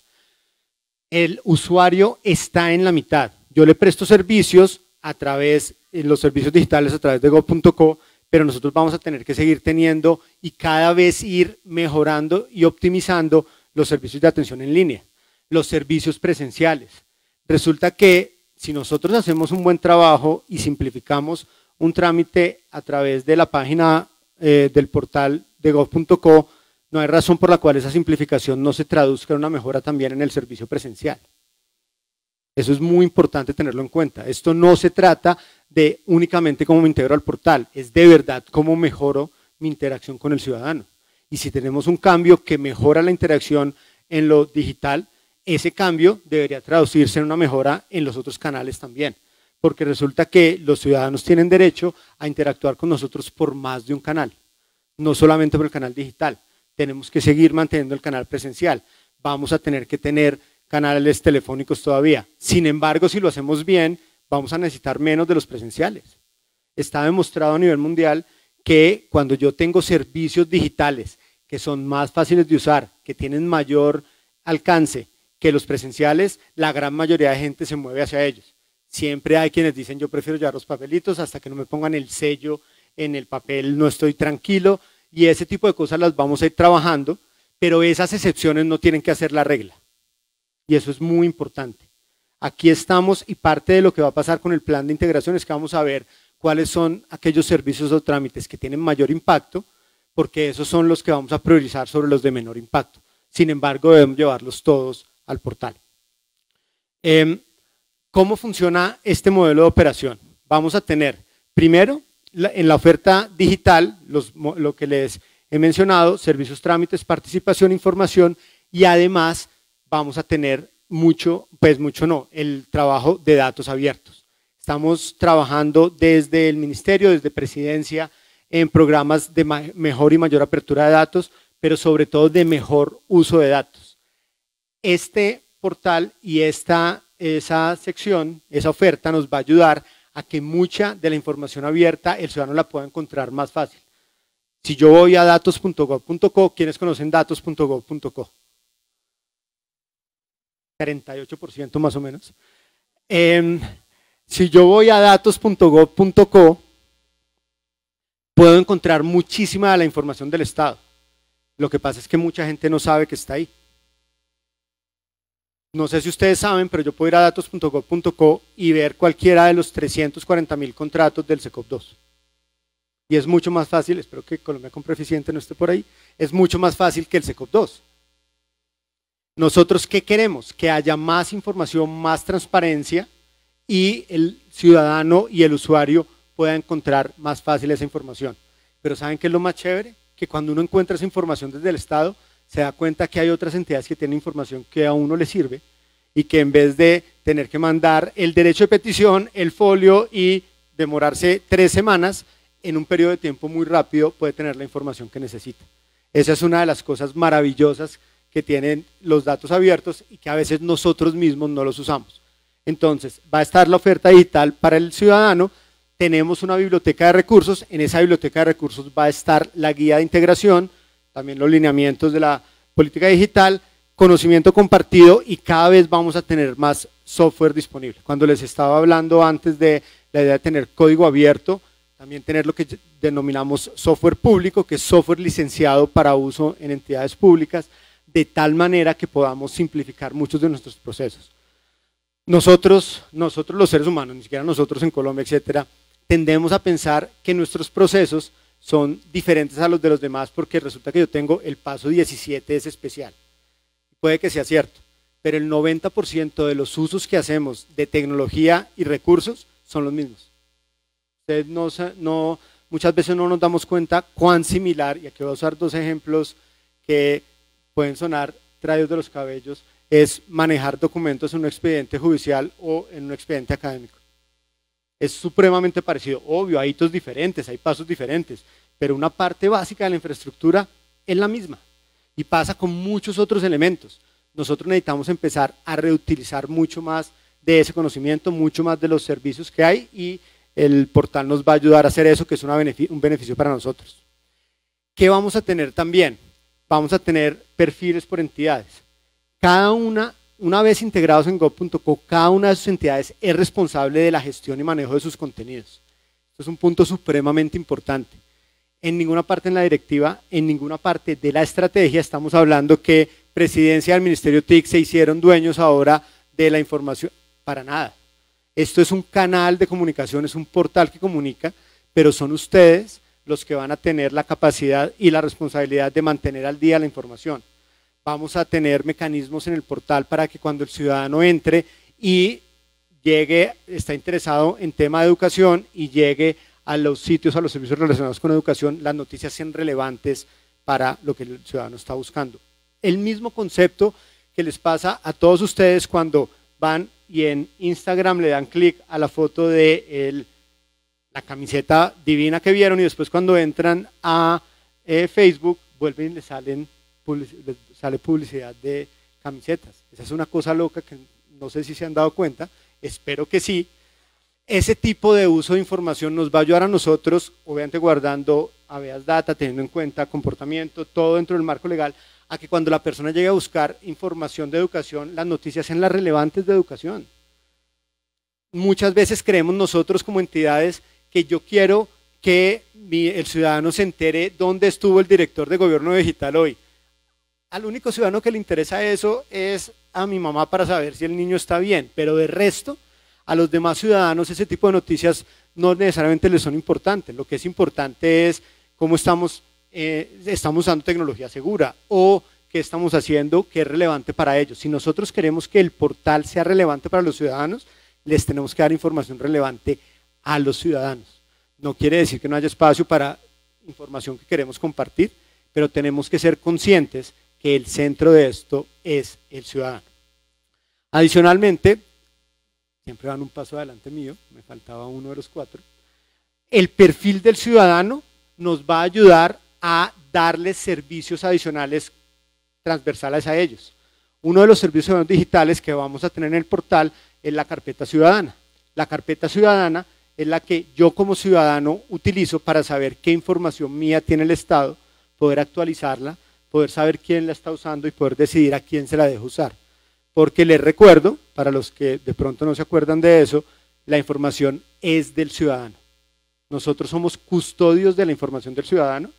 El usuario está en la mitad. Yo le presto servicios a través de los servicios digitales a través de gov.co, pero nosotros vamos a tener que seguir teniendo y cada vez ir mejorando y optimizando los servicios de atención en línea, los servicios presenciales. Resulta que si nosotros hacemos un buen trabajo y simplificamos un trámite a través de la página del portal de gov.co, no hay razón por la cual esa simplificación no se traduzca en una mejora también en el servicio presencial. Eso es muy importante tenerlo en cuenta. Esto no se trata de únicamente cómo me integro al portal, es de verdad cómo mejoro mi interacción con el ciudadano. Y si tenemos un cambio que mejora la interacción en lo digital, ese cambio debería traducirse en una mejora en los otros canales también, porque resulta que los ciudadanos tienen derecho a interactuar con nosotros por más de un canal, no solamente por el canal digital. Tenemos que seguir manteniendo el canal presencial, vamos a tener que tener canales telefónicos todavía. Sin embargo, si lo hacemos bien, vamos a necesitar menos de los presenciales. Está demostrado a nivel mundial que cuando yo tengo servicios digitales que son más fáciles de usar, que tienen mayor alcance que los presenciales, la gran mayoría de gente se mueve hacia ellos. Siempre hay quienes dicen yo prefiero llevar los papelitos hasta que no me pongan el sello en el papel, no estoy tranquilo, y ese tipo de cosas las vamos a ir trabajando, pero esas excepciones no tienen que hacer la regla. Y eso es muy importante. Aquí estamos y parte de lo que va a pasar con el plan de integración es que vamos a ver cuáles son aquellos servicios o trámites que tienen mayor impacto, porque esos son los que vamos a priorizar sobre los de menor impacto. Sin embargo, debemos llevarlos todos al portal. ¿Cómo funciona este modelo de operación? Vamos a tener, primero, en la oferta digital, lo que les he mencionado, servicios, trámites, participación, información, y además vamos a tener el trabajo de datos abiertos. Estamos trabajando desde el Ministerio, desde Presidencia, en programas de mejor y mayor apertura de datos, pero sobre todo de mejor uso de datos. Este portal y esa sección, esa oferta nos va a ayudar a que mucha de la información abierta el ciudadano la pueda encontrar más fácil. Si yo voy a datos.gov.co, ¿quiénes conocen datos.gov.co? 38% más o menos. Si yo voy a datos.gov.co, puedo encontrar muchísima de la información del Estado. Lo que pasa es que mucha gente no sabe que está ahí. No sé si ustedes saben, pero yo puedo ir a datos.gov.co y ver cualquiera de los 340.000 contratos del SECOP 2. Y es mucho más fácil, espero que Colombia Compra Eficiente no esté por ahí, es mucho más fácil que el SECOP 2. Nosotros, ¿qué queremos? Que haya más información, más transparencia y el ciudadano y el usuario pueda encontrar más fácil esa información. Pero ¿saben qué es lo más chévere? Que cuando uno encuentra esa información desde el Estado, se da cuenta que hay otras entidades que tienen información que a uno le sirve y que en vez de tener que mandar el derecho de petición, el folio y demorarse 3 semanas, en un periodo de tiempo muy rápido puede tener la información que necesita. Esa es una de las cosas maravillosas que tienen los datos abiertos y que a veces nosotros mismos no los usamos. Entonces, va a estar la oferta digital para el ciudadano, tenemos una biblioteca de recursos, en esa biblioteca de recursos va a estar la guía de integración, también los lineamientos de la política digital, conocimiento compartido y cada vez vamos a tener más software disponible. Cuando les estaba hablando antes de la idea de tener código abierto, también tener lo que denominamos software público, que es software licenciado para uso en entidades públicas, de tal manera que podamos simplificar muchos de nuestros procesos. Nosotros los seres humanos, ni siquiera nosotros en Colombia, etcétera, tendemos a pensar que nuestros procesos son diferentes a los de los demás porque resulta que yo tengo el paso 17 es especial. Puede que sea cierto, pero el 90% de los usos que hacemos de tecnología y recursos son los mismos. Ustedes muchas veces no nos damos cuenta cuán similar, y aquí voy a usar 2 ejemplos que pueden sonar traídos de los cabellos, es manejar documentos en un expediente judicial o en un expediente académico. Es supremamente parecido, obvio, hay hitos diferentes, hay pasos diferentes, pero una parte básica de la infraestructura es la misma y pasa con muchos otros elementos. Nosotros necesitamos empezar a reutilizar mucho más de ese conocimiento, mucho más de los servicios que hay y el portal nos va a ayudar a hacer eso, que es un beneficio para nosotros. ¿Qué vamos a tener también? Vamos a tener perfiles por entidades. Cada una vez integrados en gov.co, cada una de sus entidades es responsable de la gestión y manejo de sus contenidos. Esto es un punto supremamente importante. En ninguna parte en la directiva, en ninguna parte de la estrategia estamos hablando que Presidencia del Ministerio TIC se hicieron dueños ahora de la información, para nada. Esto es un canal de comunicación, es un portal que comunica, pero son ustedes los que van a tener la capacidad y la responsabilidad de mantener al día la información. Vamos a tener mecanismos en el portal para que cuando el ciudadano entre y está interesado en tema de educación y llegue a los sitios, a los servicios relacionados con educación, las noticias sean relevantes para lo que el ciudadano está buscando. El mismo concepto que les pasa a todos ustedes cuando van y en Instagram le dan clic a la foto de la camiseta divina que vieron y después cuando entran a Facebook vuelven y les sale publicidad de camisetas. Esa es una cosa loca que no sé si se han dado cuenta, espero que sí. Ese tipo de uso de información nos va a ayudar a nosotros, obviamente guardando habeas data, teniendo en cuenta comportamiento, todo dentro del marco legal, a que cuando la persona llegue a buscar información de educación, las noticias sean las relevantes de educación. Muchas veces creemos nosotros como entidades que yo quiero que el ciudadano se entere dónde estuvo el director de gobierno digital hoy. Al único ciudadano que le interesa eso es a mi mamá para saber si el niño está bien, pero de resto, a los demás ciudadanos ese tipo de noticias no necesariamente les son importantes. Lo que es importante es cómo estamos usando tecnología segura o qué estamos haciendo que es relevante para ellos. Si nosotros queremos que el portal sea relevante para los ciudadanos, les tenemos que dar información relevante a los ciudadanos. No quiere decir que no haya espacio para información que queremos compartir, pero tenemos que ser conscientes que el centro de esto es el ciudadano. Adicionalmente, siempre van un paso adelante mío, me faltaba uno de los 4. El perfil del ciudadano nos va a ayudar a darles servicios adicionales transversales a ellos. Uno de los servicios digitales que vamos a tener en el portal es la carpeta ciudadana. La carpeta ciudadana es la que yo como ciudadano utilizo para saber qué información mía tiene el Estado, poder actualizarla, poder saber quién la está usando y poder decidir a quién se la dejo usar. Porque les recuerdo, para los que de pronto no se acuerdan de eso, la información es del ciudadano. Nosotros somos custodios de la información del ciudadano,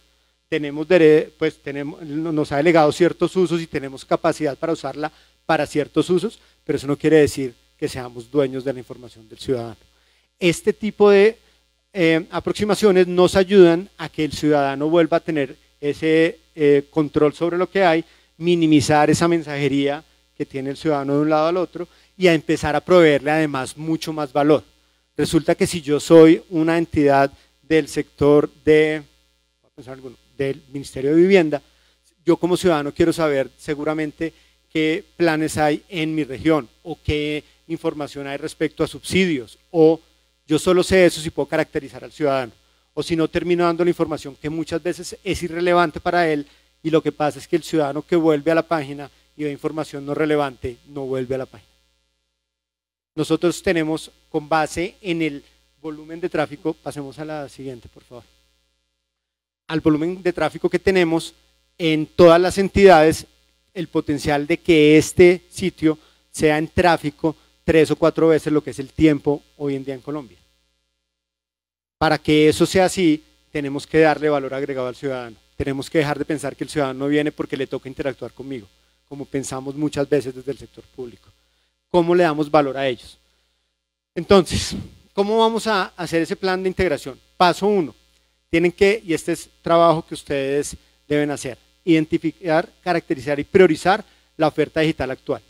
nos ha delegado ciertos usos y tenemos capacidad para usarla para ciertos usos, pero eso no quiere decir que seamos dueños de la información del ciudadano. Este tipo de aproximaciones nos ayudan a que el ciudadano vuelva a tener ese control sobre lo que hay, minimizar esa mensajería que tiene el ciudadano de un lado al otro y a empezar a proveerle además mucho más valor. Resulta que si yo soy una entidad del sector del Ministerio de Vivienda, yo como ciudadano quiero saber seguramente qué planes hay en mi región o qué información hay respecto a subsidios, o yo solo sé eso si puedo caracterizar al ciudadano, o si no termino dando la información que muchas veces es irrelevante para él y lo que pasa es que el ciudadano que vuelve a la página y ve información no relevante no vuelve a la página. Nosotros tenemos, con base en el volumen de tráfico, pasemos a la siguiente por favor, al volumen de tráfico que tenemos en todas las entidades, el potencial de que este sitio sea en tráfico 3 o 4 veces lo que es el tiempo hoy en día en Colombia. Para que eso sea así, tenemos que darle valor agregado al ciudadano. Tenemos que dejar de pensar que el ciudadano no viene porque le toca interactuar conmigo, como pensamos muchas veces desde el sector público. ¿Cómo le damos valor a ellos? Entonces, ¿cómo vamos a hacer ese plan de integración? Paso 1. Tienen que, y este es trabajo que ustedes deben hacer, identificar, caracterizar y priorizar la oferta digital actual.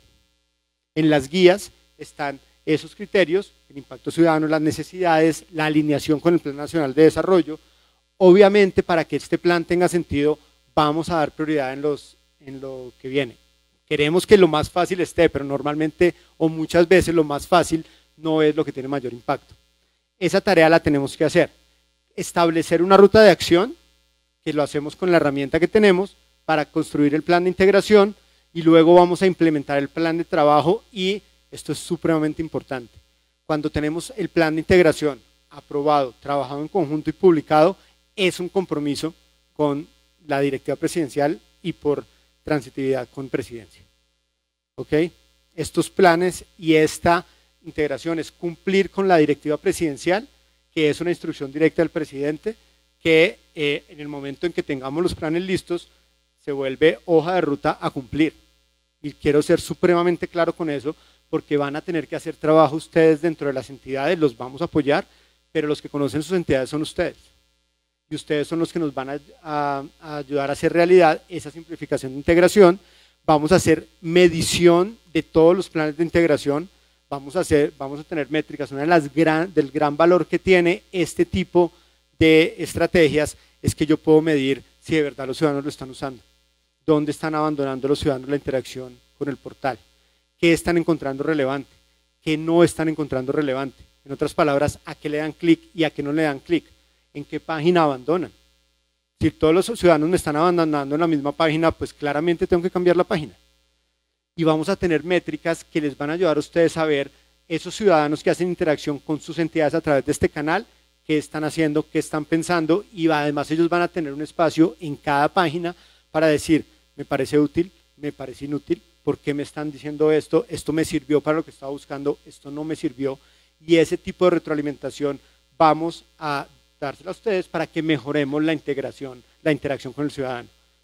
En las guías están esos criterios, el impacto ciudadano, las necesidades, la alineación con el Plan Nacional de Desarrollo. Obviamente, para que este plan tenga sentido, vamos a dar prioridad en lo que viene. Queremos que lo más fácil esté, pero normalmente o muchas veces lo más fácil no es lo que tiene mayor impacto. Esa tarea la tenemos que hacer. Establecer una ruta de acción, que lo hacemos con la herramienta que tenemos para construir el plan de integración y luego vamos a implementar el plan de trabajo y esto es supremamente importante. Cuando tenemos el plan de integración aprobado, trabajado en conjunto y publicado, es un compromiso con la directiva presidencial y por transitividad con presidencia. ¿Ok? Estos planes y esta integración es cumplir con la directiva presidencial, que es una instrucción directa del presidente, que en el momento en que tengamos los planes listos, se vuelve hoja de ruta a cumplir. Y quiero ser supremamente claro con eso, porque van a tener que hacer trabajo ustedes dentro de las entidades, los vamos a apoyar, pero los que conocen sus entidades son ustedes. Y ustedes son los que nos van a ayudar a hacer realidad esa simplificación de integración. Vamos a hacer medición de todos los planes de integración, vamos a tener métricas. Una de las del gran valor que tiene este tipo de estrategias es que yo puedo medir si de verdad los ciudadanos lo están usando, dónde están abandonando los ciudadanos la interacción con el portal, qué están encontrando relevante, qué no están encontrando relevante. En otras palabras, a qué le dan clic y a qué no le dan clic, en qué página abandonan. Si todos los ciudadanos me están abandonando en la misma página, pues claramente tengo que cambiar la página. Y vamos a tener métricas que les van a ayudar a ustedes a ver esos ciudadanos que hacen interacción con sus entidades a través de este canal, qué están haciendo, qué están pensando, y además ellos van a tener un espacio en cada página para decir, me parece útil, me parece inútil, ¿por qué me están diciendo esto? Esto me sirvió para lo que estaba buscando, esto no me sirvió, y ese tipo de retroalimentación vamos a dársela a ustedes para que mejoremos la integración, la interacción con el ciudadano.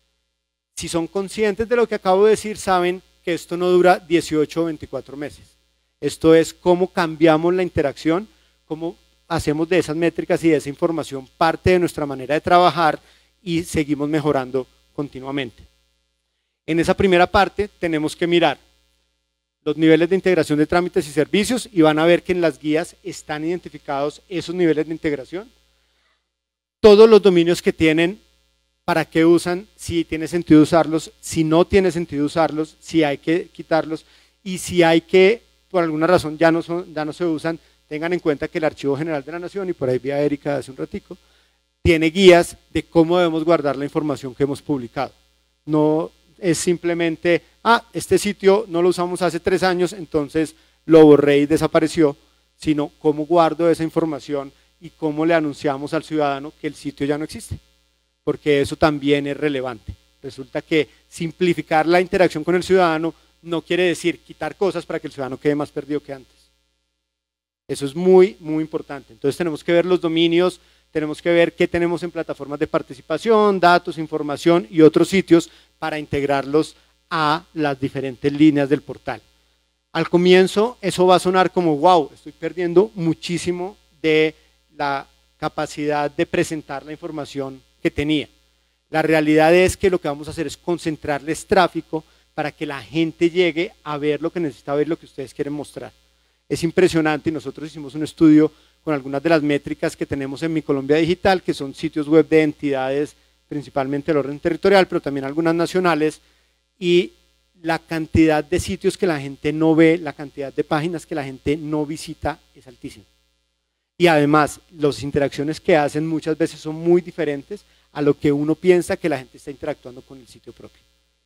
Si son conscientes de lo que acabo de decir, saben que esto no dura 18 o 24 meses. Esto es cómo cambiamos la interacción, cómo hacemos de esas métricas y de esa información parte de nuestra manera de trabajar y seguimos mejorando continuamente. En esa primera parte tenemos que mirar los niveles de integración de trámites y servicios y van a ver que en las guías están identificados esos niveles de integración. Todos los dominios que tienen, para qué usan, si tiene sentido usarlos, si no tiene sentido usarlos, si hay que quitarlos y si hay que por alguna razón ya no se usan, tengan en cuenta que el Archivo General de la Nación, y por ahí vi a Erika hace un ratico, tiene guías de cómo debemos guardar la información que hemos publicado. No es simplemente, este sitio no lo usamos hace 3 años, entonces lo borré y desapareció, sino cómo guardo esa información y cómo le anunciamos al ciudadano que el sitio ya no existe, porque eso también es relevante. Resulta que simplificar la interacción con el ciudadano no quiere decir quitar cosas para que el ciudadano quede más perdido que antes. Eso es muy, muy importante. Entonces tenemos que ver los dominios, tenemos que ver qué tenemos en plataformas de participación, datos, información y otros sitios para integrarlos a las diferentes líneas del portal. Al comienzo eso va a sonar como wow, estoy perdiendo muchísimo de la capacidad de presentar la información que tenía. La realidad es que lo que vamos a hacer es concentrarles tráfico para que la gente llegue a ver lo que necesita ver, lo que ustedes quieren mostrar. Es impresionante y nosotros hicimos un estudio con algunas de las métricas que tenemos en Mi Colombia Digital, que son sitios web de entidades, principalmente del orden territorial, pero también algunas nacionales, y la cantidad de sitios que la gente no ve, la cantidad de páginas que la gente no visita es altísima. Y además, las interacciones que hacen muchas veces son muy diferentes a lo que uno piensa que la gente está interactuando con el sitio propio.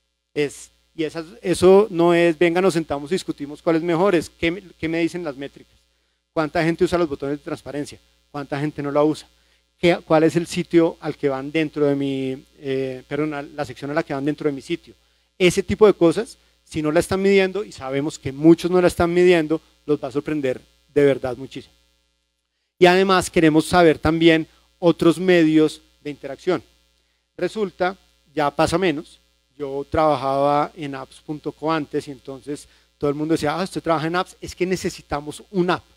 Y eso no es, venga, nos sentamos y discutimos cuál es mejor, es qué me dicen las métricas. ¿Cuánta gente usa los botones de transparencia? ¿Cuánta gente no la usa? ¿Cuál es el sitio al que van dentro de mi, la sección a la que van dentro de mi sitio? Ese tipo de cosas, si no la están midiendo, y sabemos que muchos no la están midiendo, los va a sorprender de verdad muchísimo. Y además queremos saber también otros medios de interacción. Resulta, ya pasa menos, yo trabajaba en apps.co antes y entonces todo el mundo decía, usted trabaja en apps, es que necesitamos un app.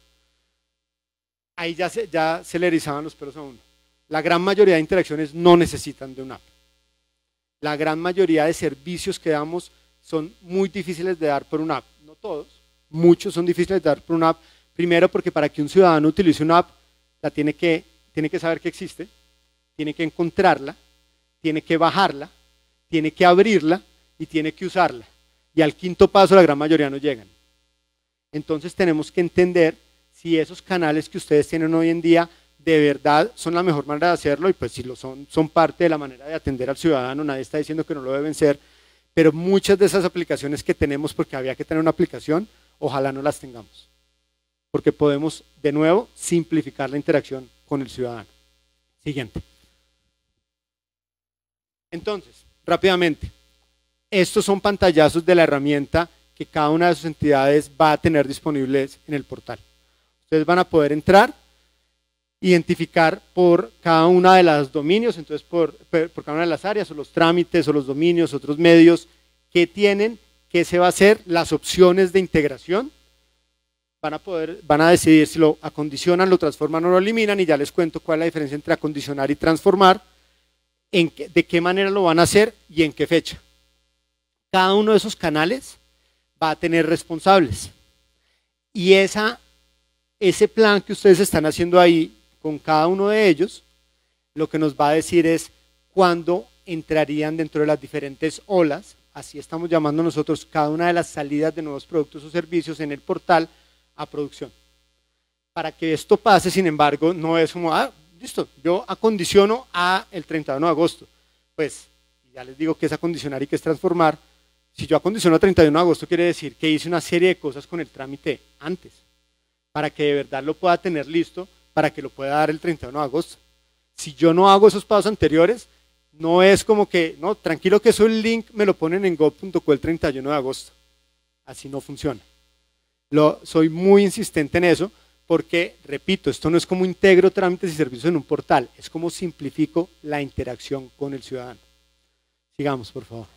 Ahí ya se le erizaban los pelos a uno. La gran mayoría de interacciones no necesitan de un app. La gran mayoría de servicios que damos son muy difíciles de dar por una app. No todos, muchos son difíciles de dar por una app. Primero porque para que un ciudadano utilice una app, tiene que saber que existe, tiene que encontrarla, tiene que bajarla, tiene que abrirla y tiene que usarla. Y al quinto paso la gran mayoría no llegan. Entonces tenemos que entender si esos canales que ustedes tienen hoy en día de verdad son la mejor manera de hacerlo, y pues si lo son parte de la manera de atender al ciudadano, nadie está diciendo que no lo deben ser, pero muchas de esas aplicaciones que tenemos, porque había que tener una aplicación, ojalá no las tengamos, porque podemos de nuevo simplificar la interacción con el ciudadano. Siguiente. Entonces, rápidamente, estos son pantallazos de la herramienta que cada una de sus entidades va a tener disponibles en el portal. Ustedes van a poder entrar, identificar por cada una de los dominios, entonces por cada una de las áreas, o los trámites, o los dominios, otros medios que tienen, qué se va a hacer, las opciones de integración. Van a decidir si lo acondicionan, lo transforman o lo eliminan, y ya les cuento cuál es la diferencia entre acondicionar y transformar, de qué manera lo van a hacer y en qué fecha. Cada uno de esos canales va a tener responsables, y ese plan que ustedes están haciendo ahí con cada uno de ellos, lo que nos va a decir es cuándo entrarían dentro de las diferentes olas, así estamos llamando nosotros cada una de las salidas de nuevos productos o servicios en el portal a producción. Para que esto pase, sin embargo, no es como, listo, yo acondiciono a el 31 de agosto. Pues ya les digo qué es acondicionar y qué es transformar. Si yo acondiciono a 31 de agosto, quiere decir que hice una serie de cosas con el trámite antes, para que de verdad lo pueda tener listo, para que lo pueda dar el 31 de agosto. Si yo no hago esos pasos anteriores, no es como que, no, tranquilo que eso el link me lo ponen en gov.co el 31 de agosto. Así no funciona. Soy muy insistente en eso, porque, repito, esto no es como integro trámites y servicios en un portal, es como simplifico la interacción con el ciudadano. Sigamos, por favor.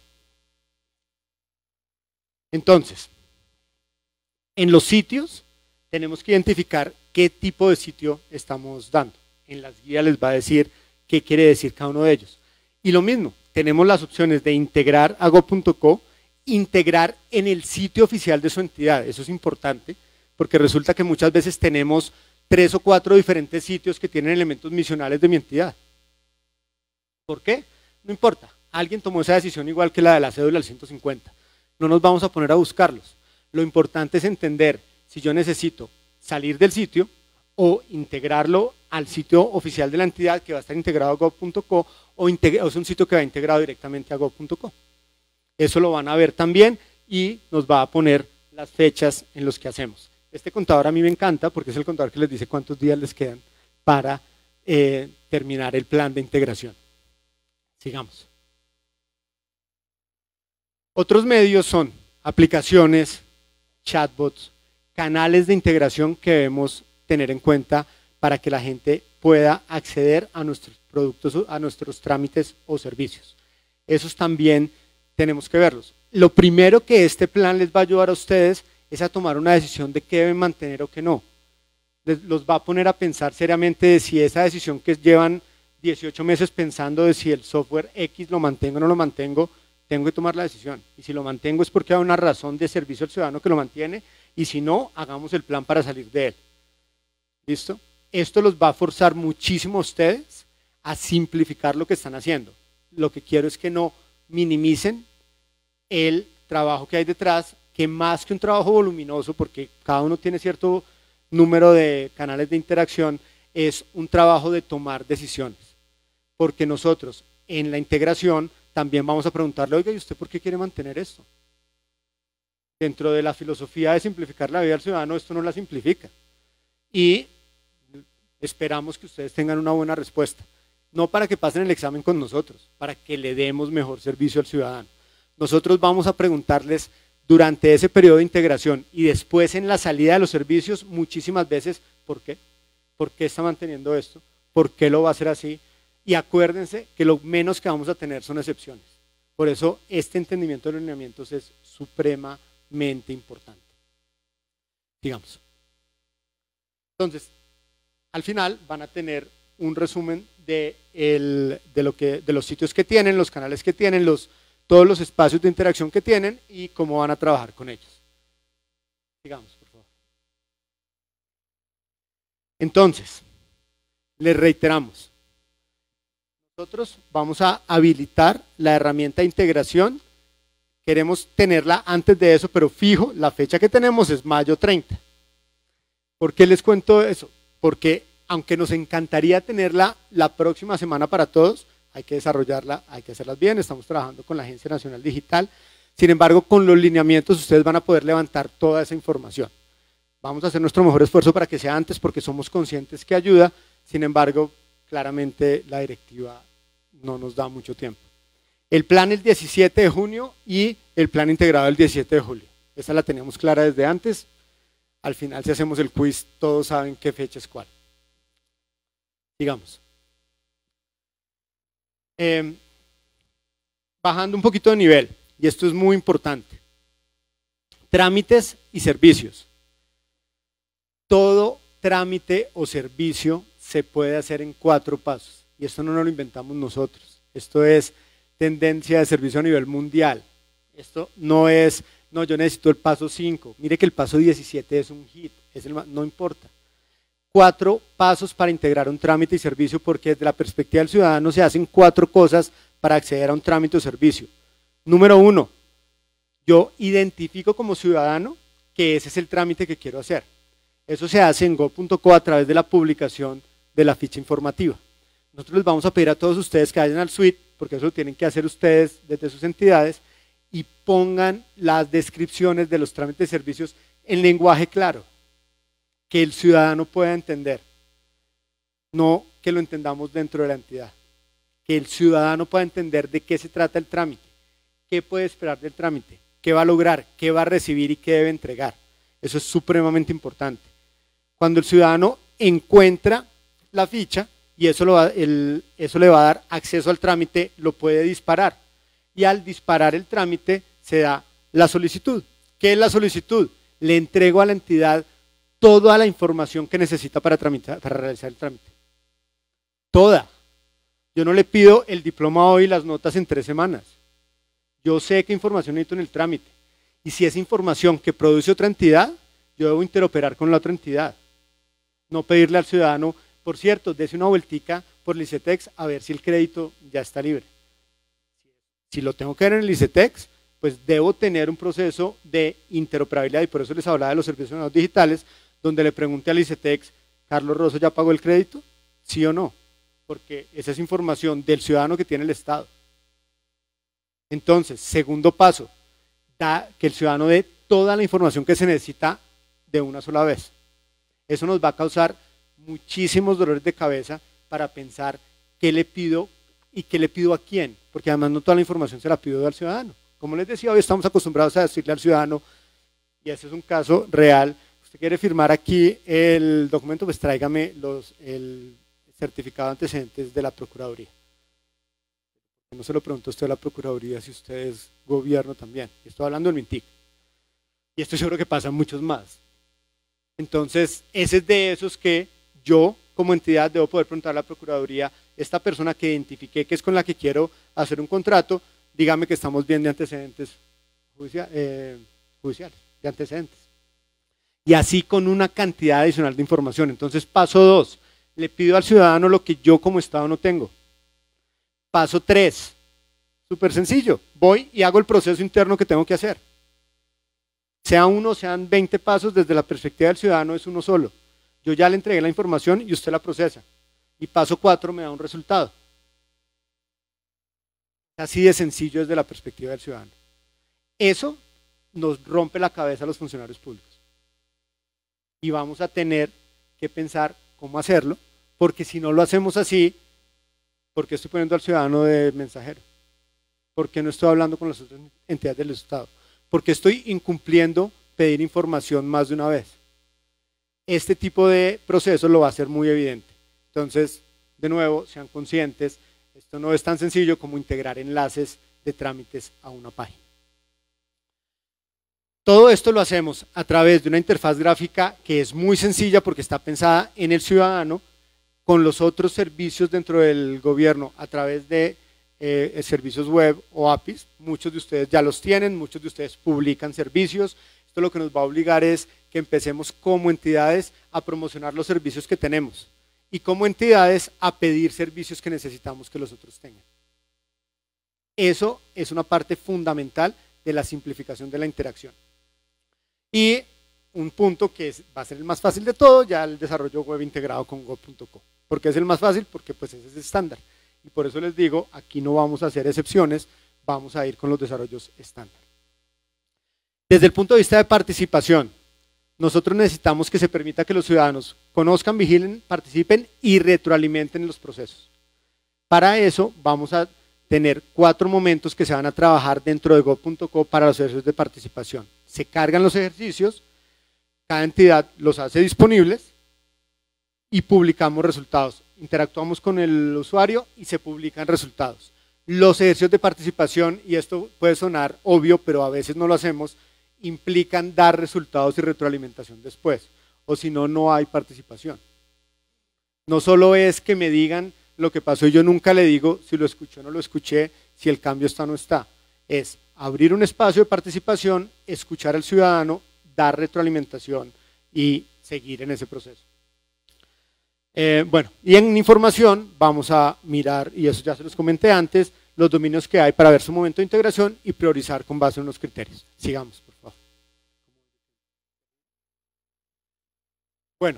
Entonces, en los sitios tenemos que identificar qué tipo de sitio estamos dando. En las guías les va a decir qué quiere decir cada uno de ellos. Y lo mismo, tenemos las opciones de integrar a go.co, integrar en el sitio oficial de su entidad. Eso es importante, porque resulta que muchas veces tenemos 3 o 4 diferentes sitios que tienen elementos misionales de mi entidad. ¿Por qué? No importa, alguien tomó esa decisión igual que la de la cédula del 150. No nos vamos a poner a buscarlos. Lo importante es entender si yo necesito salir del sitio o integrarlo al sitio oficial de la entidad que va a estar integrado a gov.co o es un sitio que va integrado directamente a gov.co. Eso lo van a ver también y nos va a poner las fechas en los que hacemos. Este contador a mí me encanta porque es el contador que les dice cuántos días les quedan para terminar el plan de integración. Sigamos. Otros medios son aplicaciones, chatbots, canales de integración que debemos tener en cuenta para que la gente pueda acceder a nuestros productos, a nuestros trámites o servicios. Esos también tenemos que verlos. Lo primero que este plan les va a ayudar a ustedes es a tomar una decisión de qué deben mantener o qué no. Los va a poner a pensar seriamente de si esa decisión que llevan 18 meses pensando de si el software X lo mantengo o no lo mantengo, tengo que tomar la decisión. Y si lo mantengo es porque hay una razón de servicio al ciudadano que lo mantiene, y si no, hagamos el plan para salir de él. ¿Listo? Esto los va a forzar muchísimo a ustedes a simplificar lo que están haciendo. Lo que quiero es que no minimicen el trabajo que hay detrás, que más que un trabajo voluminoso, porque cada uno tiene cierto número de canales de interacción, es un trabajo de tomar decisiones. Porque nosotros en la integración también vamos a preguntarle, oiga, ¿y usted por qué quiere mantener esto? Dentro de la filosofía de simplificar la vida del ciudadano, esto no la simplifica. Y esperamos que ustedes tengan una buena respuesta. No para que pasen el examen con nosotros, para que le demos mejor servicio al ciudadano. Nosotros vamos a preguntarles durante ese periodo de integración y después en la salida de los servicios muchísimas veces, ¿por qué? ¿Por qué está manteniendo esto? ¿Por qué lo va a hacer así? Y acuérdense que lo menos que vamos a tener son excepciones. Por eso este entendimiento de los lineamientos es supremamente importante. Digamos. Entonces, al final van a tener un resumen de los sitios que tienen, los canales que tienen, todos los espacios de interacción que tienen y cómo van a trabajar con ellos. Sigamos, por favor. Entonces, les reiteramos. Nosotros vamos a habilitar la herramienta de integración. Queremos tenerla antes de eso, pero fijo, la fecha que tenemos es mayo 30. ¿Por qué les cuento eso? Porque aunque nos encantaría tenerla la próxima semana para todos, hay que desarrollarla, hay que hacerlas bien, estamos trabajando con la Agencia Nacional Digital. Sin embargo, con los lineamientos ustedes van a poder levantar toda esa información. Vamos a hacer nuestro mejor esfuerzo para que sea antes porque somos conscientes que ayuda, sin embargo, claramente la directiva no nos da mucho tiempo. El plan el 17 de junio y el plan integrado el 17 de julio. Esta la teníamos clara desde antes. Al final, si hacemos el quiz, todos saben qué fecha es cuál. Digamos. Bajando un poquito de nivel, y esto es muy importante. Trámites y servicios. Todo trámite o servicio se puede hacer en 4 pasos. Y esto no nos lo inventamos nosotros. Esto es tendencia de servicio a nivel mundial. Esto no es, no, yo necesito el paso 5. Mire que el paso 17 es un hit, no importa. 4 pasos para integrar un trámite y servicio, porque desde la perspectiva del ciudadano se hacen 4 cosas para acceder a un trámite o servicio. Número 1, yo identifico como ciudadano que ese es el trámite que quiero hacer. Eso se hace en gov.co a través de la publicación de la ficha informativa. Nosotros les vamos a pedir a todos ustedes que vayan al suite, porque eso lo tienen que hacer ustedes desde sus entidades, y pongan las descripciones de los trámites y servicios en lenguaje claro, que el ciudadano pueda entender, no que lo entendamos dentro de la entidad, que el ciudadano pueda entender de qué se trata el trámite, qué puede esperar del trámite, qué va a lograr, qué va a recibir y qué debe entregar. Eso es supremamente importante. Cuando el ciudadano encuentra la ficha y eso le va a dar acceso al trámite, lo puede disparar. Y al disparar el trámite se da la solicitud. ¿Qué es la solicitud? Le entrego a la entidad toda la información que necesita para realizar el trámite. Toda. Yo no le pido el diploma hoy y las notas en 3 semanas. Yo sé qué información necesito en el trámite. Y si es información que produce otra entidad, yo debo interoperar con la otra entidad. No pedirle al ciudadano, por cierto, dése una vueltica por el ICETEX a ver si el crédito ya está libre. Si lo tengo que ver en el ICETEX, pues debo tener un proceso de interoperabilidad, y por eso les hablaba de los servicios digitales, donde le pregunte al ICETEX, ¿Carlos Rosso ya pagó el crédito? ¿Sí o no? Porque esa es información del ciudadano que tiene el Estado. Entonces, segundo paso, que el ciudadano dé toda la información que se necesita de una sola vez. Eso nos va a causar muchísimos dolores de cabeza para pensar qué le pido y qué le pido a quién, porque además no toda la información se la pido al ciudadano. Como les decía, hoy estamos acostumbrados a decirle al ciudadano, y ese es un caso real, usted quiere firmar aquí el documento, pues tráigame el certificado de antecedentes de la Procuraduría. No se lo preguntó usted a la Procuraduría si usted es gobierno también. Estoy hablando del MINTIC. Y estoy seguro que pasan muchos más. Entonces, ese es de esos que yo, como entidad, debo poder preguntar a la Procuraduría, esta persona que identifiqué que es con la que quiero hacer un contrato, dígame que estamos bien de antecedentes judiciales, de antecedentes. Y así con una cantidad adicional de información. Entonces, paso 2, le pido al ciudadano lo que yo como Estado no tengo. Paso 3, súper sencillo, voy y hago el proceso interno que tengo que hacer. Sea uno, sean 20 pasos, desde la perspectiva del ciudadano es uno solo. Yo ya le entregué la información y usted la procesa. Y paso 4 me da un resultado. Así de sencillo desde la perspectiva del ciudadano. Eso nos rompe la cabeza a los funcionarios públicos. Y vamos a tener que pensar cómo hacerlo, porque si no lo hacemos así, ¿por qué estoy poniendo al ciudadano de mensajero? ¿Por qué no estoy hablando con las otras entidades del Estado? Porque estoy incumpliendo pedir información más de una vez. Este tipo de proceso lo va a hacer muy evidente. Entonces, de nuevo, sean conscientes, esto no es tan sencillo como integrar enlaces de trámites a una página. Todo esto lo hacemos a través de una interfaz gráfica que es muy sencilla porque está pensada en el ciudadano, con los otros servicios dentro del gobierno a través de servicios web o APIs. Muchos de ustedes ya los tienen, muchos de ustedes publican servicios. Esto lo que nos va a obligar es que empecemos como entidades a promocionar los servicios que tenemos y como entidades a pedir servicios que necesitamos que los otros tengan. Eso es una parte fundamental de la simplificación de la interacción. Y un punto que va a ser el más fácil de todo, ya el desarrollo web integrado con go.co. ¿Por qué es el más fácil? Porque pues ese es estándar. Y por eso les digo, aquí no vamos a hacer excepciones, vamos a ir con los desarrollos estándar. Desde el punto de vista de participación, nosotros necesitamos que se permita que los ciudadanos conozcan, vigilen, participen y retroalimenten los procesos. Para eso vamos a tener 4 momentos que se van a trabajar dentro de go.co para los ejercicios de participación. Se cargan los ejercicios, cada entidad los hace disponibles y publicamos resultados. Interactuamos con el usuario y se publican resultados. Los ejercicios de participación, y esto puede sonar obvio, pero a veces no lo hacemos, implican dar resultados y retroalimentación después, o si no, no hay participación. No solo es que me digan lo que pasó y yo nunca le digo si lo escuché o no lo escuché, si el cambio está o no está. Es abrir un espacio de participación, escuchar al ciudadano, dar retroalimentación y seguir en ese proceso. Bueno, y en información vamos a mirar, y eso ya se los comenté antes, los dominios que hay para ver su momento de integración y priorizar con base en unos criterios. Sigamos, por favor. Bueno,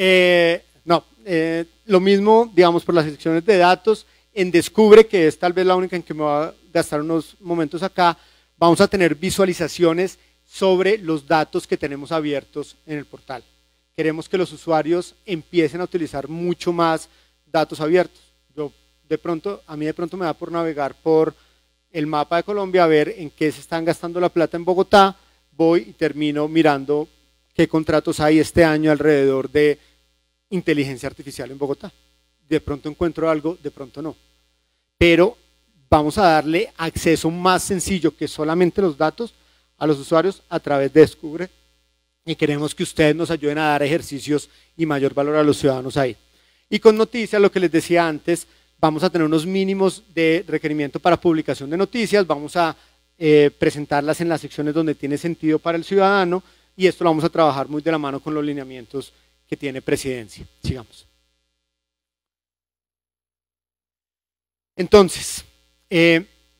lo mismo, digamos, por las secciones de datos. En Descubre, que es tal vez la única en que me voy a gastar unos momentos acá, vamos a tener visualizaciones sobre los datos que tenemos abiertos en el portal. Queremos que los usuarios empiecen a utilizar mucho más datos abiertos. A mí de pronto me da por navegar por el mapa de Colombia a ver en qué se están gastando la plata en Bogotá, voy y termino mirando qué contratos hay este año alrededor de inteligencia artificial en Bogotá. De pronto encuentro algo, de pronto no. Pero vamos a darle acceso más sencillo que solamente los datos a los usuarios a través de Descubre, y queremos que ustedes nos ayuden a dar ejercicios y mayor valor a los ciudadanos ahí. Y con noticias, lo que les decía antes, vamos a tener unos mínimos de requerimiento para publicación de noticias, vamos a presentarlas en las secciones donde tiene sentido para el ciudadano, y esto lo vamos a trabajar muy de la mano con los lineamientos que tiene Presidencia. Sigamos.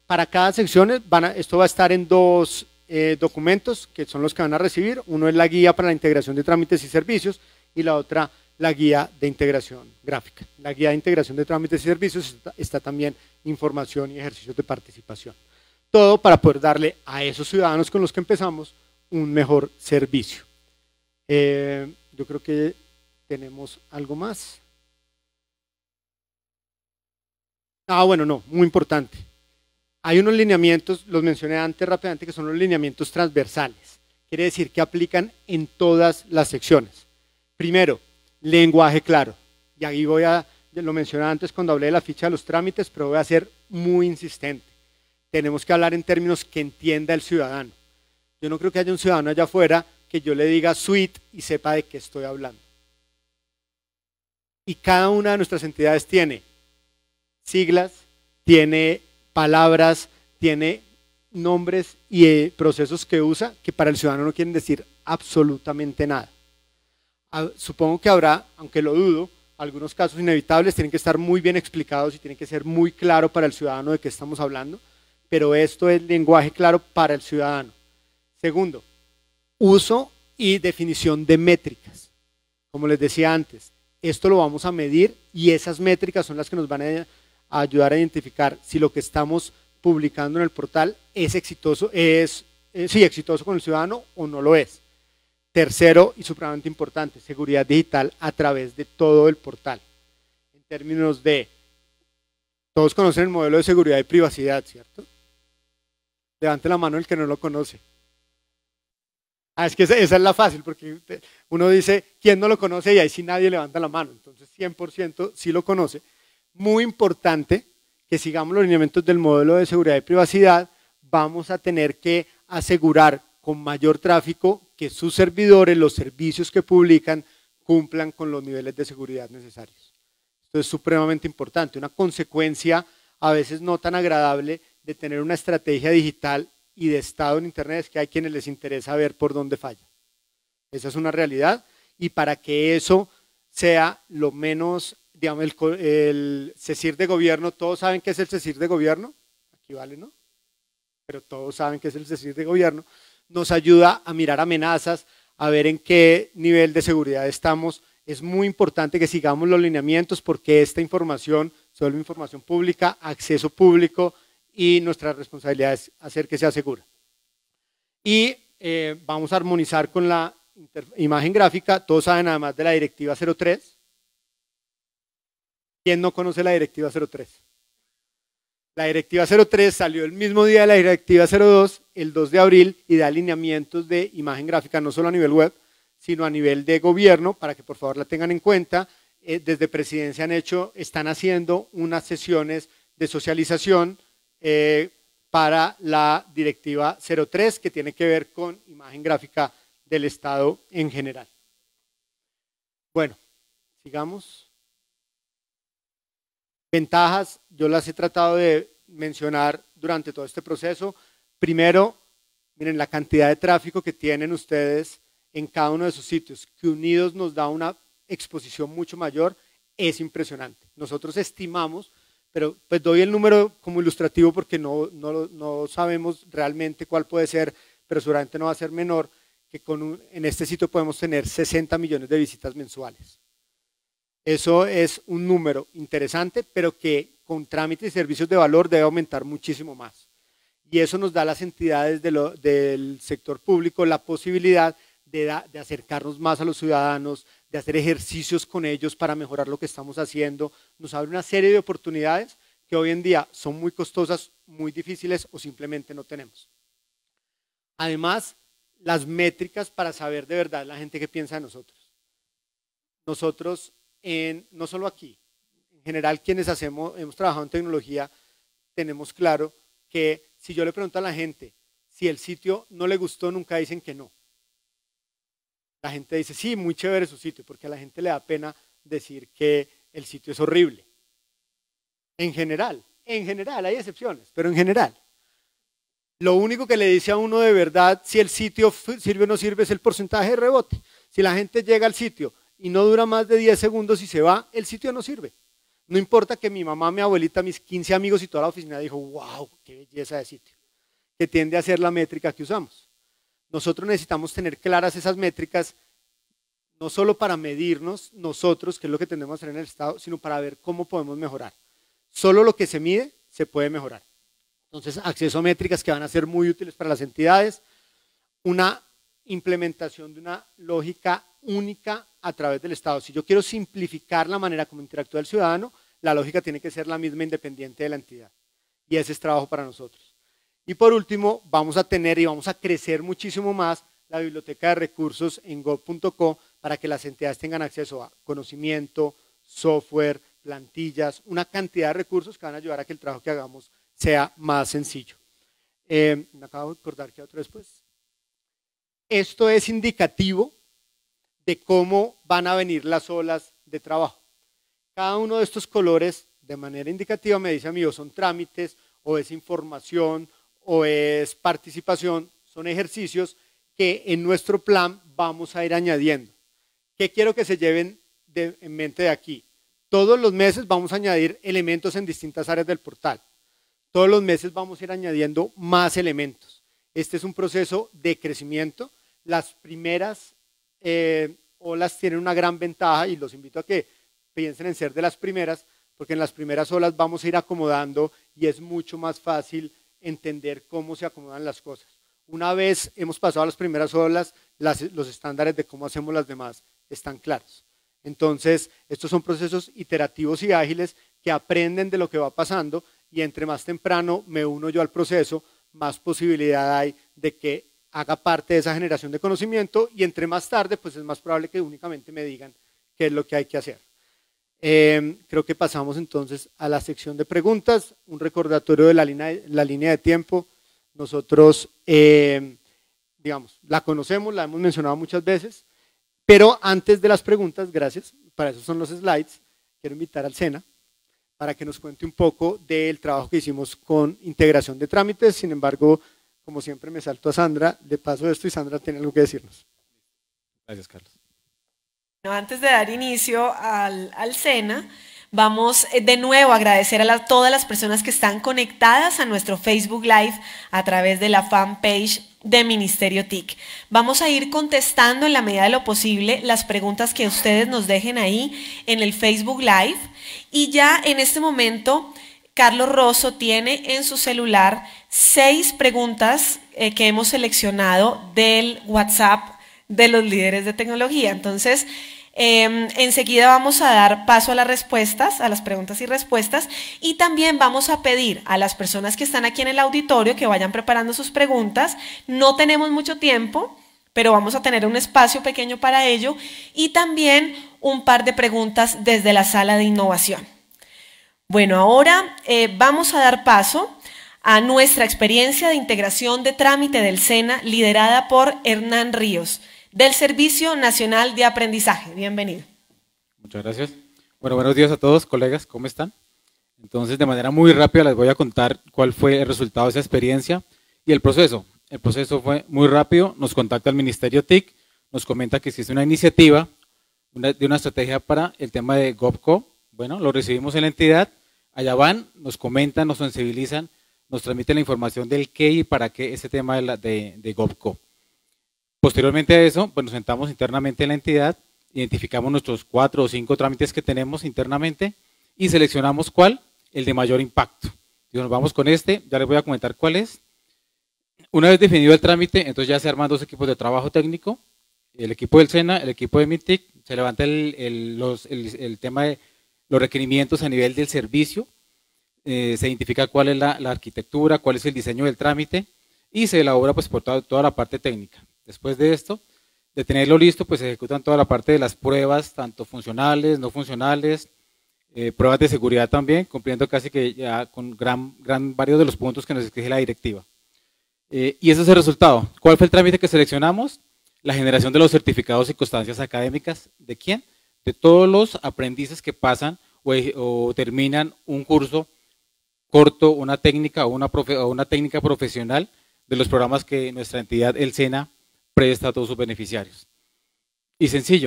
para cada sección esto va a estar en dos documentos que son los que van a recibir. Uno es la guía para la integración de trámites y servicios y la otra la guía de integración gráfica. La guía de integración de trámites y servicios está también información y ejercicios de participación. Todo para poder darle a esos ciudadanos con los que empezamos un mejor servicio. Yo creo que tenemos algo más. Bueno, no, muy importante. Hay unos lineamientos, los mencioné antes rápidamente, que son los lineamientos transversales. Quiere decir que aplican en todas las secciones. Primero, lenguaje claro. Y ahí lo mencioné antes cuando hablé de la ficha de los trámites, pero voy a ser muy insistente. Tenemos que hablar en términos que entienda el ciudadano. Yo no creo que haya un ciudadano allá afuera que yo le diga suite y sepa de qué estoy hablando. Y cada una de nuestras entidades tiene siglas, tiene palabras, tiene nombres y procesos que usa que para el ciudadano no quieren decir absolutamente nada. Supongo que habrá, aunque lo dudo, algunos casos inevitables tienen que estar muy bien explicados y tienen que ser muy claro para el ciudadano de qué estamos hablando, pero esto es lenguaje claro para el ciudadano. Segundo, uso y definición de métricas. Como les decía antes, esto lo vamos a medir y esas métricas son las que nos van a ayudar a identificar si lo que estamos publicando en el portal es exitoso, exitoso con el ciudadano o no lo es. Tercero y supremamente importante, seguridad digital a través de todo el portal. En términos de, todos conocen el modelo de seguridad y privacidad, ¿cierto? Levante la mano el que no lo conoce. Es que esa es la fácil, porque uno dice, ¿quién no lo conoce? Y ahí sí nadie levanta la mano, entonces 100% sí lo conoce. Muy importante que sigamos los lineamientos del modelo de seguridad y privacidad, vamos a tener que asegurar con mayor tráfico que sus servidores, los servicios que publican, cumplan con los niveles de seguridad necesarios. Esto es supremamente importante, una consecuencia a veces no tan agradable de tener una estrategia digital y de estado en Internet es que hay quienes les interesa ver por dónde falla. Esa es una realidad y para que eso sea lo menos, digamos, el CECIR de gobierno, ¿todos saben qué es el CECIR de gobierno? Aquí vale, ¿no? Pero todos saben qué es el CECIR de gobierno. Nos ayuda a mirar amenazas, a ver en qué nivel de seguridad estamos. Es muy importante que sigamos los lineamientos porque esta información se vuelve información pública, acceso público y nuestra responsabilidad es hacer que sea segura. Y vamos a armonizar con la imagen gráfica. Todos saben además de la directiva 03. ¿Quién no conoce la directiva 03? La directiva 03 salió el mismo día de la directiva 02, el 2 de abril, y da lineamientos de imagen gráfica no solo a nivel web, sino a nivel de gobierno, para que por favor la tengan en cuenta. Desde Presidencia están haciendo unas sesiones de socialización para la directiva 03, que tiene que ver con imagen gráfica del Estado en general. Bueno, sigamos. Ventajas, yo las he tratado de mencionar durante todo este proceso. Primero, miren la cantidad de tráfico que tienen ustedes en cada uno de sus sitios, que unidos nos da una exposición mucho mayor, es impresionante. Nosotros estimamos, pero pues doy el número como ilustrativo porque no sabemos realmente cuál puede ser, pero seguramente no va a ser menor, que en este sitio podemos tener 60 millones de visitas mensuales. Eso es un número interesante, pero que con trámites y servicios de valor debe aumentar muchísimo más. Y eso nos da a las entidades del sector público la posibilidad de acercarnos más a los ciudadanos, de hacer ejercicios con ellos para mejorar lo que estamos haciendo. Nos abre una serie de oportunidades que hoy en día son muy costosas, muy difíciles o simplemente no tenemos. Además, las métricas para saber de verdad la gente que piensa de nosotros. Nosotros, no solo aquí, en general quienes hemos trabajado en tecnología, tenemos claro que si yo le pregunto a la gente si el sitio no le gustó, nunca dicen que no. La gente dice, sí, muy chévere su sitio, porque a la gente le da pena decir que el sitio es horrible. En general, hay excepciones, pero en general. Lo único que le dice a uno de verdad si el sitio sirve o no sirve es el porcentaje de rebote. Si la gente llega al sitio y no dura más de 10 segundos y se va, el sitio no sirve. No importa que mi mamá, mi abuelita, mis 15 amigos y toda la oficina dijo, wow, qué belleza de sitio, que tiende a ser la métrica que usamos. Nosotros necesitamos tener claras esas métricas, no solo para medirnos nosotros, que es lo que tendemos a hacer en el Estado, sino para ver cómo podemos mejorar. Solo lo que se mide se puede mejorar. Entonces, acceso a métricas que van a ser muy útiles para las entidades, una implementación de una lógica única a través del Estado. Si yo quiero simplificar la manera como interactúa el ciudadano, la lógica tiene que ser la misma independiente de la entidad. Y ese es trabajo para nosotros. Y por último, vamos a tener y vamos a crecer muchísimo más la biblioteca de recursos en gov.co para que las entidades tengan acceso a conocimiento, software, plantillas, una cantidad de recursos que van a ayudar a que el trabajo que hagamos sea más sencillo. Me acabo de acordar que otro después. Esto es indicativo de cómo van a venir las olas de trabajo. Cada uno de estos colores, de manera indicativa, me dice a mí, o son trámites, o es información, o es participación, son ejercicios que en nuestro plan vamos a ir añadiendo. ¿Qué quiero que se lleven en mente de aquí? Todos los meses vamos a añadir elementos en distintas áreas del portal. Todos los meses vamos a ir añadiendo más elementos. Este es un proceso de crecimiento. Las primeras olas tienen una gran ventaja y los invito a que piensen en ser de las primeras, porque en las primeras olas vamos a ir acomodando y es mucho más fácil entender cómo se acomodan las cosas. Una vez hemos pasado a las primeras olas, los estándares de cómo hacemos las demás están claros. Entonces, estos son procesos iterativos y ágiles que aprenden de lo que va pasando y entre más temprano me uno yo al proceso, más posibilidad hay de que haga parte de esa generación de conocimiento y entre más tarde, pues es más probable que únicamente me digan qué es lo que hay que hacer. Creo que pasamos entonces a la sección de preguntas, un recordatorio de la línea de tiempo. Nosotros, digamos, la conocemos, la hemos mencionado muchas veces, pero antes de las preguntas, gracias, para eso son los slides, quiero invitar al SENA para que nos cuente un poco del trabajo que hicimos con integración de trámites. Sin embargo, como siempre me salto a Sandra, le paso esto y Sandra tiene algo que decirnos. Gracias, Carlos. Bueno, antes de dar inicio al SENA, vamos de nuevo a agradecer a todas las personas que están conectadas a nuestro Facebook Live a través de la fanpage de Ministerio TIC. Vamos a ir contestando en la medida de lo posible las preguntas que ustedes nos dejen ahí en el Facebook Live y ya en este momento Carlos Rosso tiene en su celular 6 preguntas que hemos seleccionado del WhatsApp de los líderes de tecnología. Entonces, enseguida vamos a dar paso a las respuestas, a las preguntas y respuestas, y también vamos a pedir a las personas que están aquí en el auditorio que vayan preparando sus preguntas. No tenemos mucho tiempo, pero vamos a tener un espacio pequeño para ello, y también un par de preguntas desde la sala de innovación. Bueno, ahora vamos a dar paso a nuestra experiencia de integración de trámite del SENA, liderada por Hernán Ríos, del Servicio Nacional de Aprendizaje. Bienvenido. Muchas gracias. Bueno, buenos días a todos, colegas, ¿cómo están? Entonces, de manera muy rápida les voy a contar cuál fue el resultado de esa experiencia y el proceso. El proceso fue muy rápido, nos contacta el Ministerio TIC, nos comenta que existe una iniciativa de una estrategia para el tema de GovCo. Bueno, lo recibimos en la entidad, allá van, nos comentan, nos sensibilizan, nos transmiten la información del qué y para qué ese tema de GovCo. Posteriormente a eso, pues nos sentamos internamente en la entidad, identificamos nuestros 4 o 5 trámites que tenemos internamente y seleccionamos cuál, el de mayor impacto. Y nos vamos con este, ya les voy a comentar cuál es. Una vez definido el trámite, entonces ya se arman 2 equipos de trabajo técnico, el equipo del SENA, el equipo de MITIC, se levanta el tema de los requerimientos a nivel del servicio, se identifica cuál es la arquitectura, cuál es el diseño del trámite y se elabora pues por toda la parte técnica. Después de esto, de tenerlo listo, pues se ejecutan toda la parte de las pruebas, tanto funcionales, no funcionales, pruebas de seguridad también, cumpliendo casi que ya con varios de los puntos que nos exige la directiva. Y ese es el resultado. ¿Cuál fue el trámite que seleccionamos? La generación de los certificados y constancias académicas. ¿De quién? De todos los aprendices que pasan o terminan un curso corto, una técnica o una técnica profesional de los programas que nuestra entidad, el SENA, presta a todos sus beneficiarios. Y sencillo,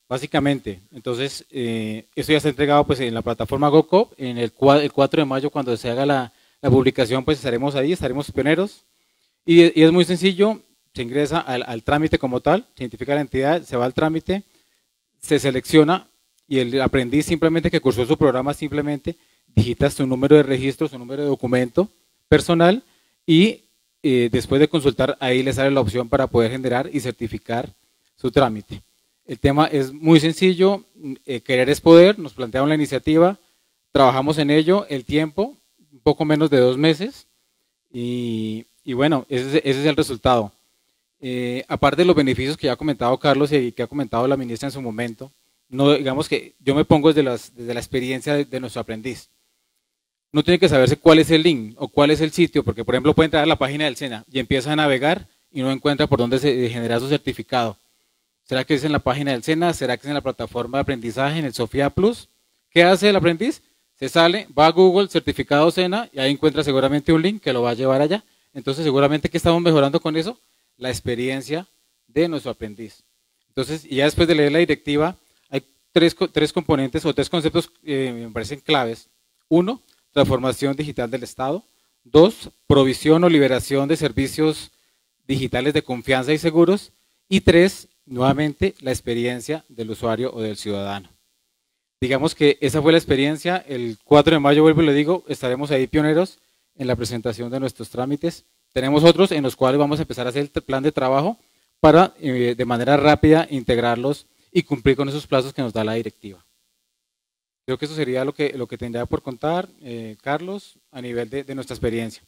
básicamente. Entonces, esto ya está entregado pues, en la plataforma GoCop. El 4 de mayo, cuando se haga la publicación, pues estaremos ahí, estaremos pioneros. Y es muy sencillo, se ingresa al trámite como tal, se identifica la entidad, se va al trámite, se selecciona y el aprendiz simplemente que cursó su programa simplemente digita su número de registro, su número de documento personal y después de consultar ahí le sale la opción para poder generar y certificar su trámite. El tema es muy sencillo, querer es poder, nos planteamos la iniciativa, trabajamos en ello, el tiempo, un poco menos de 2 meses y bueno, ese es el resultado. Aparte de los beneficios que ya ha comentado Carlos y que ha comentado la ministra en su momento, no, digamos que yo me pongo desde la experiencia de nuestro aprendiz. No tiene que saberse cuál es el link o cuál es el sitio, porque por ejemplo puede entrar a la página del SENA y empieza a navegar y no encuentra por dónde se genera su certificado. ¿Será que es en la página del SENA? ¿Será que es en la plataforma de aprendizaje, en el Sofía Plus? ¿Qué hace el aprendiz? Se sale, va a Google, certificado SENA, y ahí encuentra seguramente un link que lo va a llevar allá. Entonces seguramente que estamos mejorando con eso la experiencia de nuestro aprendiz. Entonces, y ya después de leer la directiva, hay tres componentes o 3 conceptos que me parecen claves. 1, transformación digital del Estado. 2, provisión o liberación de servicios digitales de confianza y seguros. Y 3, nuevamente, la experiencia del usuario o del ciudadano. Digamos que esa fue la experiencia. El 4 de mayo, vuelvo y le digo, estaremos ahí pioneros en la presentación de nuestros trámites. Tenemos otros en los cuales vamos a empezar a hacer el plan de trabajo para de manera rápida integrarlos y cumplir con esos plazos que nos da la directiva. Creo que eso sería lo que tendría por contar, Carlos, a nivel de nuestra experiencia.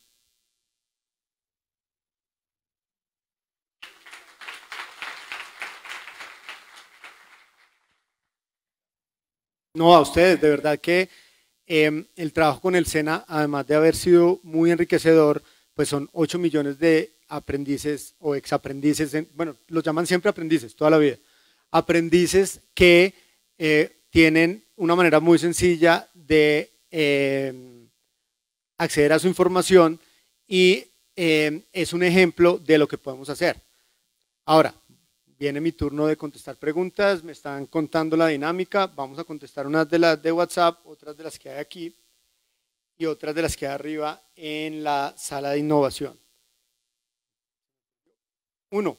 No, a ustedes, de verdad que el trabajo con el SENA, además de haber sido muy enriquecedor, pues son 8 millones de aprendices o exaprendices, bueno, los llaman siempre aprendices toda la vida, aprendices que tienen una manera muy sencilla de acceder a su información y es un ejemplo de lo que podemos hacer. Ahora, viene mi turno de contestar preguntas, me están contando la dinámica, vamos a contestar unas de las de WhatsApp, otras de las que hay aquí y otras de las que hay arriba en la sala de innovación. 1.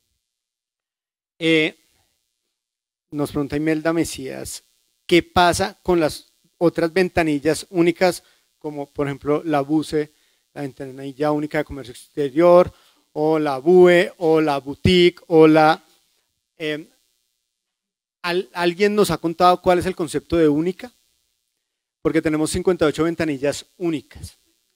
Nos pregunta Imelda Mesías, ¿qué pasa con las otras ventanillas únicas, como por ejemplo la BUCE, la ventanilla única de comercio exterior, o la BUE, o la boutique, o la... ¿Alguien nos ha contado cuál es el concepto de única? Porque tenemos 58 ventanillas únicas.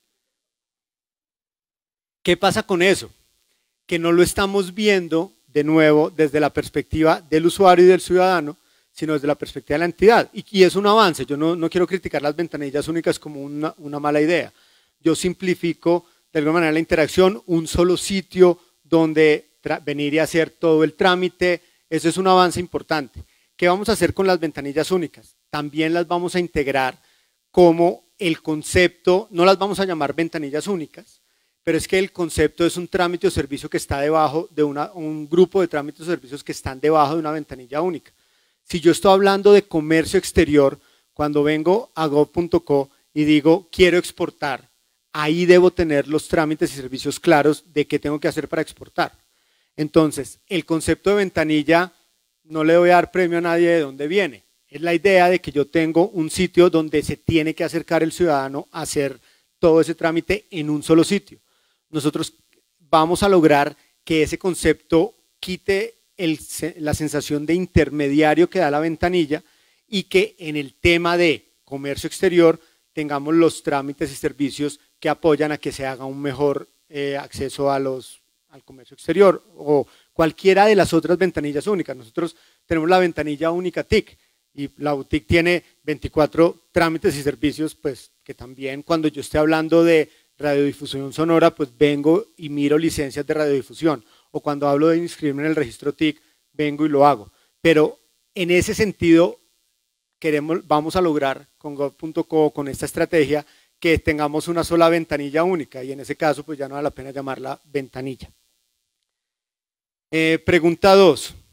¿Qué pasa con eso? Que no lo estamos viendo de nuevo desde la perspectiva del usuario y del ciudadano, sino desde la perspectiva de la entidad. Y es un avance. Yo no quiero criticar las ventanillas únicas como una mala idea. Yo simplifico de alguna manera la interacción, un solo sitio donde venir y hacer todo el trámite. Eso es un avance importante. ¿Qué vamos a hacer con las ventanillas únicas? También las vamos a integrar como el concepto, no las vamos a llamar ventanillas únicas, pero es que el concepto es un trámite o servicio que está debajo de un grupo de trámites o servicios que están debajo de una ventanilla única. Si yo estoy hablando de comercio exterior, cuando vengo a gov.co y digo quiero exportar, ahí debo tener los trámites y servicios claros de qué tengo que hacer para exportar. Entonces, el concepto de ventanilla no le voy a dar premio a nadie de dónde viene. Es la idea de que yo tengo un sitio donde se tiene que acercar el ciudadano a hacer todo ese trámite en un solo sitio. Nosotros vamos a lograr que ese concepto quite la sensación de intermediario que da la ventanilla y que en el tema de comercio exterior tengamos los trámites y servicios que apoyan a que se haga un mejor acceso al comercio exterior o cualquiera de las otras ventanillas únicas. Nosotros tenemos la ventanilla única TIC y la boutique tiene 24 trámites y servicios, pues que también cuando yo esté hablando de radiodifusión sonora, pues vengo y miro licencias de radiodifusión, o cuando hablo de inscribirme en el registro TIC, vengo y lo hago. Pero en ese sentido, vamos a lograr con gov.co, con esta estrategia, que tengamos una sola ventanilla única, y en ese caso, pues ya no vale la pena llamarla ventanilla. Pregunta 2.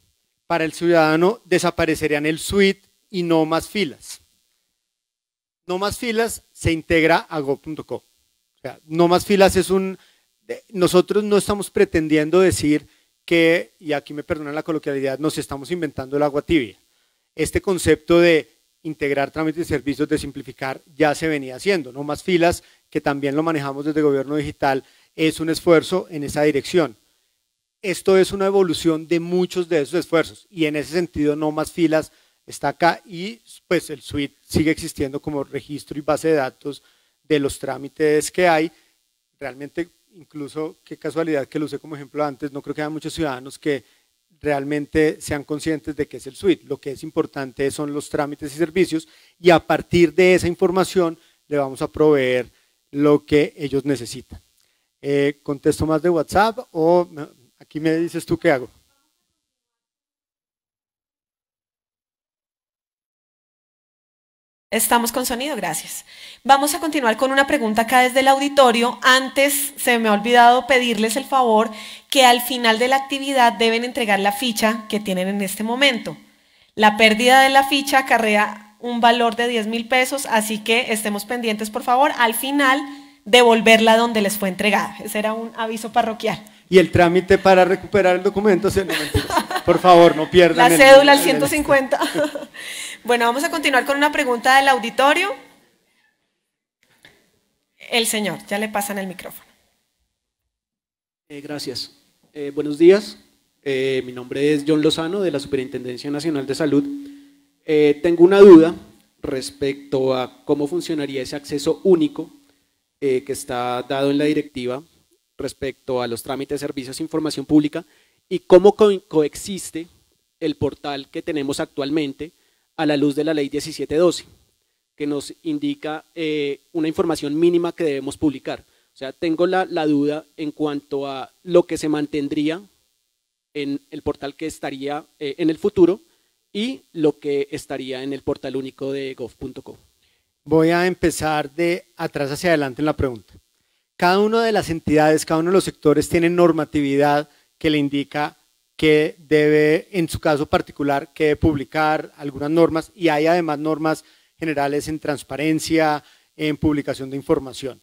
para el ciudadano desaparecerían el suite y no más filas. No más filas se integra a gov.co. O sea, no más filas es nosotros no estamos pretendiendo decir que, y aquí me perdonan la coloquialidad, nos estamos inventando el agua tibia. Este concepto de integrar trámites y servicios, de simplificar, ya se venía haciendo. No más filas, que también lo manejamos desde Gobierno Digital, es un esfuerzo en esa dirección. Esto es una evolución de muchos de esos esfuerzos y en ese sentido no más filas está acá y pues el suite sigue existiendo como registro y base de datos de los trámites que hay. Realmente, incluso, qué casualidad que lo usé como ejemplo antes, no creo que haya muchos ciudadanos que realmente sean conscientes de qué es el suite. Lo que es importante son los trámites y servicios y a partir de esa información le vamos a proveer lo que ellos necesitan. ¿Contesto más de WhatsApp o aquí me dices tú qué hago? Estamos con sonido, gracias. Vamos a continuar con una pregunta acá desde el auditorio. Antes se me ha olvidado pedirles el favor que al final de la actividad deben entregar la ficha que tienen en este momento. La pérdida de la ficha acarrea un valor de 10.000 pesos, así que estemos pendientes, por favor, al final devolverla donde les fue entregada. Ese era un aviso parroquial. Y el trámite para recuperar el documento, no, mentiras. Por favor, no pierdan. La cédula al 150. Bueno, vamos a continuar con una pregunta del auditorio. El señor, ya le pasan el micrófono. Gracias. Buenos días. Mi nombre es John Lozano, de la Superintendencia Nacional de Salud. Tengo una duda respecto a cómo funcionaría ese acceso único que está dado en la directiva respecto a los trámites, servicios e información pública y cómo coexiste el portal que tenemos actualmente a la luz de la ley 1712, que nos indica una información mínima que debemos publicar. O sea, tengo la duda en cuanto a lo que se mantendría en el portal que estaría en el futuro y lo que estaría en el portal único de gov.co. Voy a empezar de atrás hacia adelante en la pregunta. Cada una de las entidades, cada uno de los sectores tiene normatividad que le indica que debe, en su caso particular, que debe publicar algunas normas y hay además normas generales en transparencia, en publicación de información.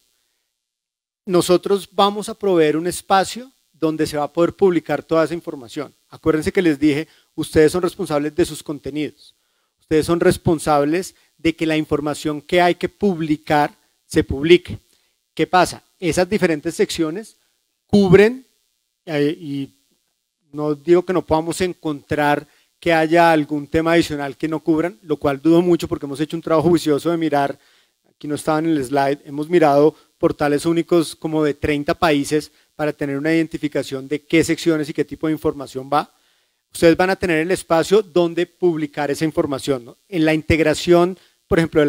Nosotros vamos a proveer un espacio donde se va a poder publicar toda esa información. Acuérdense que les dije, ustedes son responsables de sus contenidos, ustedes son responsables de que la información que hay que publicar se publique. ¿Qué pasa? Esas diferentes secciones cubren, y no digo que no podamos encontrar que haya algún tema adicional que no cubran, lo cual dudo mucho porque hemos hecho un trabajo juicioso de mirar, aquí no estaba en el slide, hemos mirado portales únicos como de 30 países para tener una identificación de qué secciones y qué tipo de información va. Ustedes van a tener el espacio donde publicar esa información, ¿no? En la integración, por ejemplo,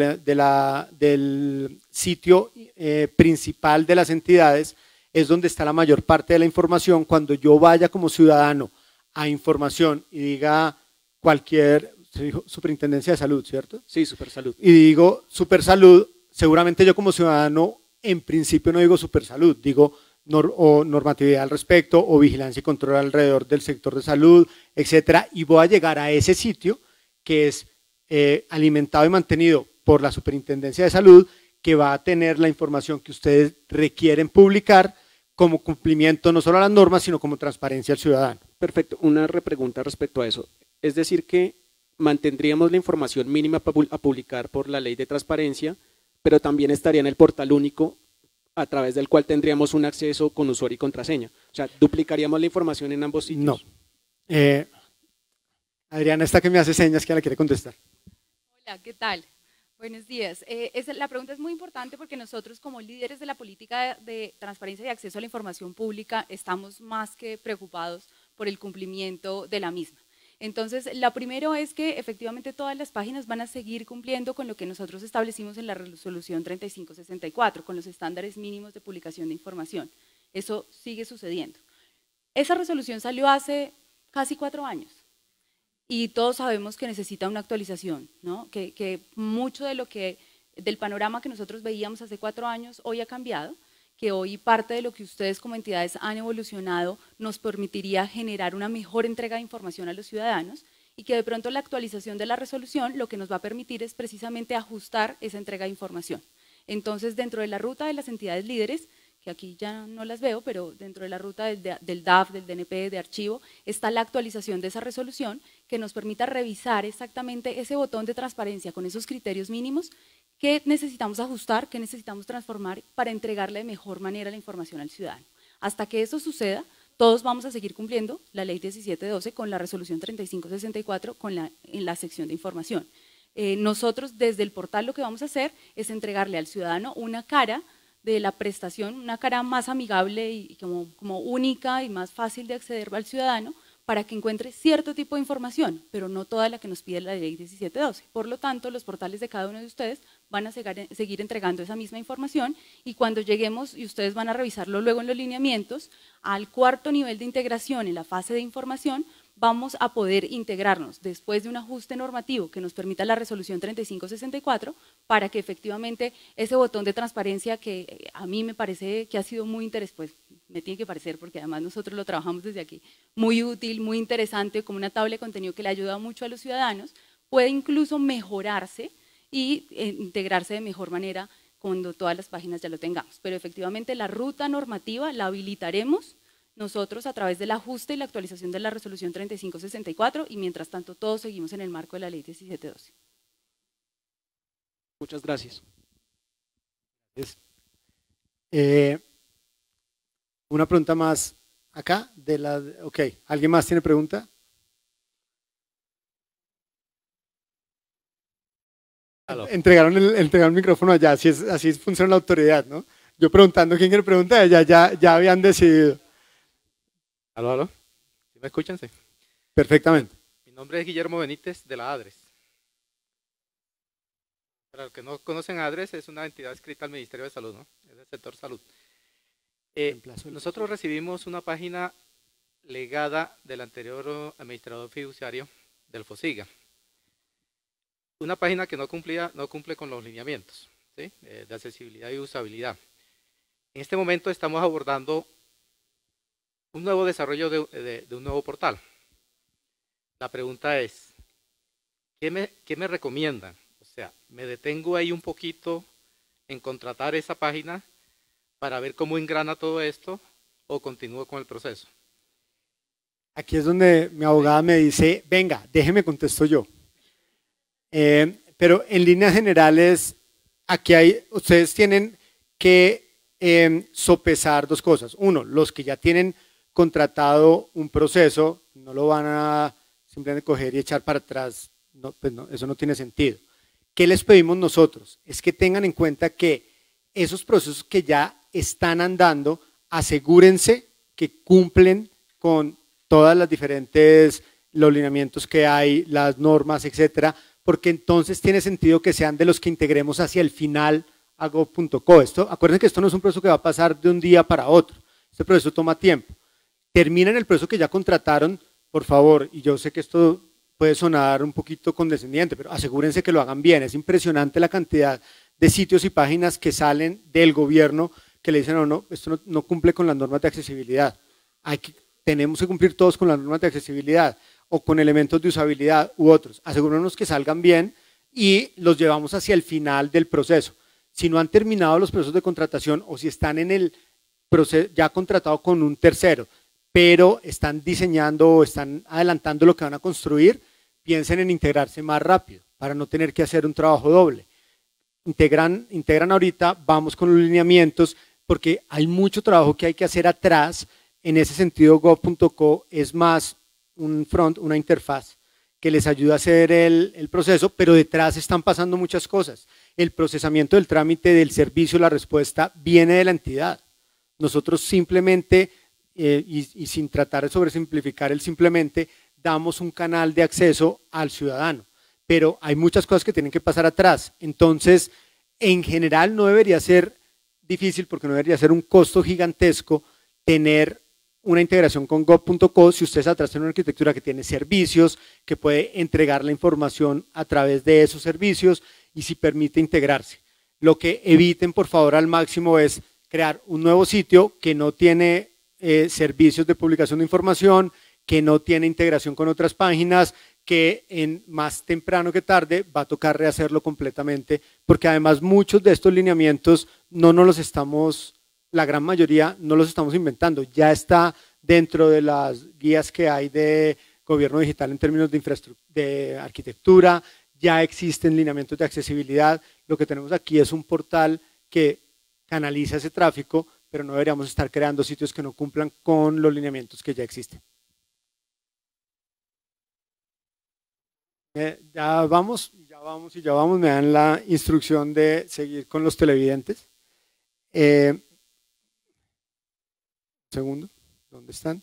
del sitio principal de las entidades es donde está la mayor parte de la información. Cuando yo vaya como ciudadano a información y diga cualquier, se dijo Superintendencia de Salud, ¿cierto? Sí, Supersalud. Y digo Supersalud, seguramente yo como ciudadano en principio no digo Supersalud, digo o normatividad al respecto o vigilancia y control alrededor del sector de salud, etcétera, y voy a llegar a ese sitio que es alimentado y mantenido por la Superintendencia de Salud, que va a tener la información que ustedes requieren publicar como cumplimiento no solo a las normas, sino como transparencia al ciudadano. Perfecto, una repregunta respecto a eso. Es decir que mantendríamos la información mínima a publicar por la ley de transparencia, pero también estaría en el portal único a través del cual tendríamos un acceso con usuario y contraseña. O sea, duplicaríamos la información en ambos sitios. No. Adriana, esta que me hace señas, que la quiere contestar. Hola, ¿qué tal? Buenos días. La pregunta es muy importante porque nosotros como líderes de la política de transparencia y acceso a la información pública estamos más que preocupados por el cumplimiento de la misma. Entonces, lo primero es que efectivamente todas las páginas van a seguir cumpliendo con lo que nosotros establecimos en la resolución 3564, con los estándares mínimos de publicación de información. Eso sigue sucediendo. Esa resolución salió hace casi 4 años. Y todos sabemos que necesita una actualización, ¿no? Que mucho del panorama que nosotros veíamos hace 4 años hoy ha cambiado, que hoy parte de lo que ustedes como entidades han evolucionado nos permitiría generar una mejor entrega de información a los ciudadanos y que de pronto la actualización de la resolución lo que nos va a permitir es precisamente ajustar esa entrega de información. Entonces, dentro de la ruta de las entidades líderes, que aquí ya no las veo, pero dentro de la ruta del DAF, del DNP, de archivo, está la actualización de esa resolución que nos permita revisar exactamente ese botón de transparencia con esos criterios mínimos que necesitamos ajustar, que necesitamos transformar para entregarle de mejor manera la información al ciudadano. Hasta que eso suceda, todos vamos a seguir cumpliendo la ley 1712 con la resolución 3564 en la sección de información. Nosotros desde el portal lo que vamos a hacer es entregarle al ciudadano una cara de la prestación, una cara más amigable y como única y más fácil de acceder al ciudadano para que encuentre cierto tipo de información, pero no toda la que nos pide la ley 1712. Por lo tanto, los portales de cada uno de ustedes van a seguir entregando esa misma información y cuando lleguemos, y ustedes van a revisarlo luego en los lineamientos, al cuarto nivel de integración en la fase de información, vamos a poder integrarnos después de un ajuste normativo que nos permita la resolución 3564 para que efectivamente ese botón de transparencia que a mí me parece que ha sido muy interesante, pues me tiene que parecer porque además nosotros lo trabajamos desde aquí, muy útil, muy interesante, como una tabla de contenido que le ayuda mucho a los ciudadanos, puede incluso mejorarse y integrarse de mejor manera cuando todas las páginas ya lo tengamos. Pero efectivamente la ruta normativa la habilitaremos nosotros a través del ajuste y la actualización de la resolución 3564 y mientras tanto todos seguimos en el marco de la ley 1712. Muchas gracias. Una pregunta más acá. Ok, ¿alguien más tiene pregunta? Entregaron el micrófono allá, así funciona la autoridad, ¿no? Yo preguntando quién quiere preguntar, ya habían decidido. Aló, aló. ¿Sí me escuchan? Sí. Perfectamente. Mi nombre es Guillermo Benítez de la ADRES. Para los que no conocen, ADRES es una entidad adscrita al Ministerio de Salud, ¿no? Es del sector salud. Nosotros recibimos una página legada del anterior administrador fiduciario del FOSIGA. Una página que no cumple con los lineamientos, ¿sí? De accesibilidad y usabilidad. En este momento estamos abordando un nuevo desarrollo de un nuevo portal. La pregunta es, ¿qué me recomiendan? O sea, ¿me detengo ahí un poquito en contratar esa página para ver cómo engrana todo esto o continúo con el proceso? Aquí es donde mi abogada me dice, venga, déjeme contesto yo. Pero en líneas generales, aquí ustedes tienen que sopesar dos cosas. Uno, los que ya tienen contratado un proceso, no lo van a simplemente coger y echar para atrás, no, pues no, eso no tiene sentido. ¿Qué les pedimos nosotros? Es que tengan en cuenta que esos procesos que ya están andando, asegúrense que cumplen con todas las diferentes los lineamientos que hay, las normas, etcétera, porque entonces tiene sentido que sean de los que integremos hacia el final a gov.co. Acuérdense que esto no es un proceso que va a pasar de un día para otro, este proceso toma tiempo. Terminen el proceso que ya contrataron, por favor, y yo sé que esto puede sonar un poquito condescendiente, pero asegúrense que lo hagan bien. Es impresionante la cantidad de sitios y páginas que salen del gobierno que le dicen, no, esto no cumple con las normas de accesibilidad. Tenemos que cumplir todos con las normas de accesibilidad o con elementos de usabilidad u otros. Asegurémonos que salgan bien y los llevamos hacia el final del proceso. Si no han terminado los procesos de contratación o si están en el proceso ya contratado con un tercero, pero están diseñando o están adelantando lo que van a construir, piensen en integrarse más rápido para no tener que hacer un trabajo doble. Integran ahorita, vamos con los lineamientos, porque hay mucho trabajo que hay que hacer atrás. En ese sentido, gov.co es más un front, una interfaz que les ayuda a hacer el proceso, pero detrás están pasando muchas cosas. El procesamiento del trámite del servicio, la respuesta, viene de la entidad. Nosotros simplemente, y sin tratar de sobresimplificar simplemente, damos un canal de acceso al ciudadano, pero hay muchas cosas que tienen que pasar atrás. Entonces, en general no debería ser difícil, porque no debería ser un costo gigantesco tener una integración con gov.co si ustedes atrás tienen una arquitectura que tiene servicios, que puede entregar la información a través de esos servicios y si permite integrarse. Lo que eviten, por favor, al máximo es crear un nuevo sitio que no tiene servicios de publicación de información, que no tiene integración con otras páginas, que más temprano que tarde va a tocar rehacerlo completamente, porque además muchos de estos lineamientos no nos los estamos, la gran mayoría no los estamos inventando, ya está dentro de las guías que hay de gobierno digital en términos de infraestructura, de arquitectura, ya existen lineamientos de accesibilidad. Lo que tenemos aquí es un portal que canaliza ese tráfico, pero no deberíamos estar creando sitios que no cumplan con los lineamientos que ya existen. Ya vamos, me dan la instrucción de seguir con los televidentes. Segundo, ¿dónde están?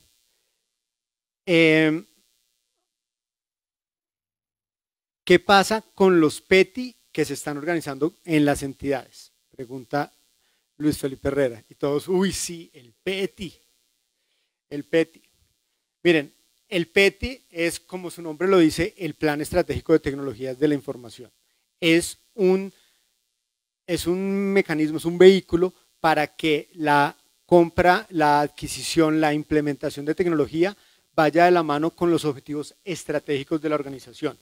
¿Qué pasa con los PETI que se están organizando en las entidades? Pregunta Luis Felipe Herrera. Y todos, uy, sí, el PETI. El PETI. Miren, el PETI es, como su nombre lo dice, el Plan Estratégico de Tecnologías de la Información. Es un mecanismo, es un vehículo para que la compra, la adquisición, la implementación de tecnología vaya de la mano con los objetivos estratégicos de la organización.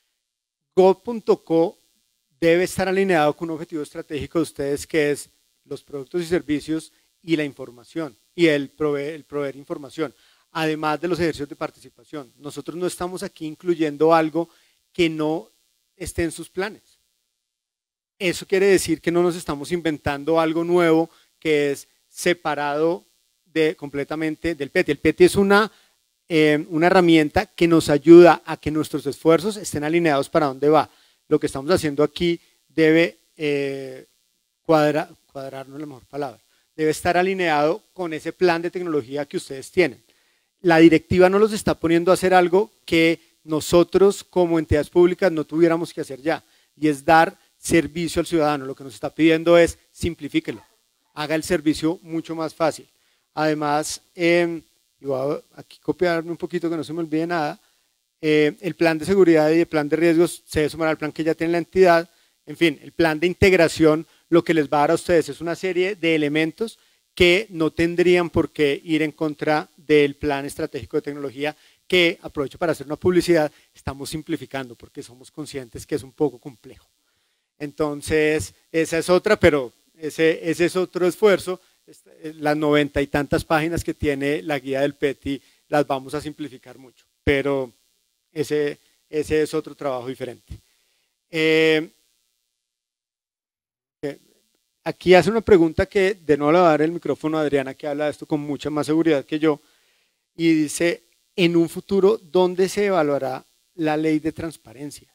Gov.co debe estar alineado con un objetivo estratégico de ustedes, que es los productos y servicios y la información, y el proveer información, además de los ejercicios de participación. Nosotros no estamos aquí incluyendo algo que no esté en sus planes. Eso quiere decir que no nos estamos inventando algo nuevo que es separado completamente del PETI. El PETI es una herramienta que nos ayuda a que nuestros esfuerzos estén alineados para dónde va. Lo que estamos haciendo aquí debe cuadrar no es la mejor palabra, debe estar alineado con ese plan de tecnología que ustedes tienen. La directiva no los está poniendo a hacer algo que nosotros como entidades públicas no tuviéramos que hacer ya, y es dar servicio al ciudadano. Lo que nos está pidiendo es simplifíquelo, haga el servicio mucho más fácil. Además, y voy a aquí copiarme un poquito que no se me olvide nada, el plan de seguridad y el plan de riesgos se debe sumar al plan que ya tiene la entidad. En fin, el plan de integración lo que les va a dar a ustedes es una serie de elementos que no tendrían por qué ir en contra del plan estratégico de tecnología, que, aprovecho para hacer una publicidad, estamos simplificando porque somos conscientes que es un poco complejo. Entonces, esa es otra, pero ese es otro esfuerzo. Las 90 y tantas páginas que tiene la guía del PETI las vamos a simplificar mucho, pero ese es otro trabajo diferente. Aquí hace una pregunta que de nuevo le va a dar el micrófono a Adriana, que habla de esto con mucha más seguridad que yo, y dice, en un futuro, ¿dónde se evaluará la ley de transparencia?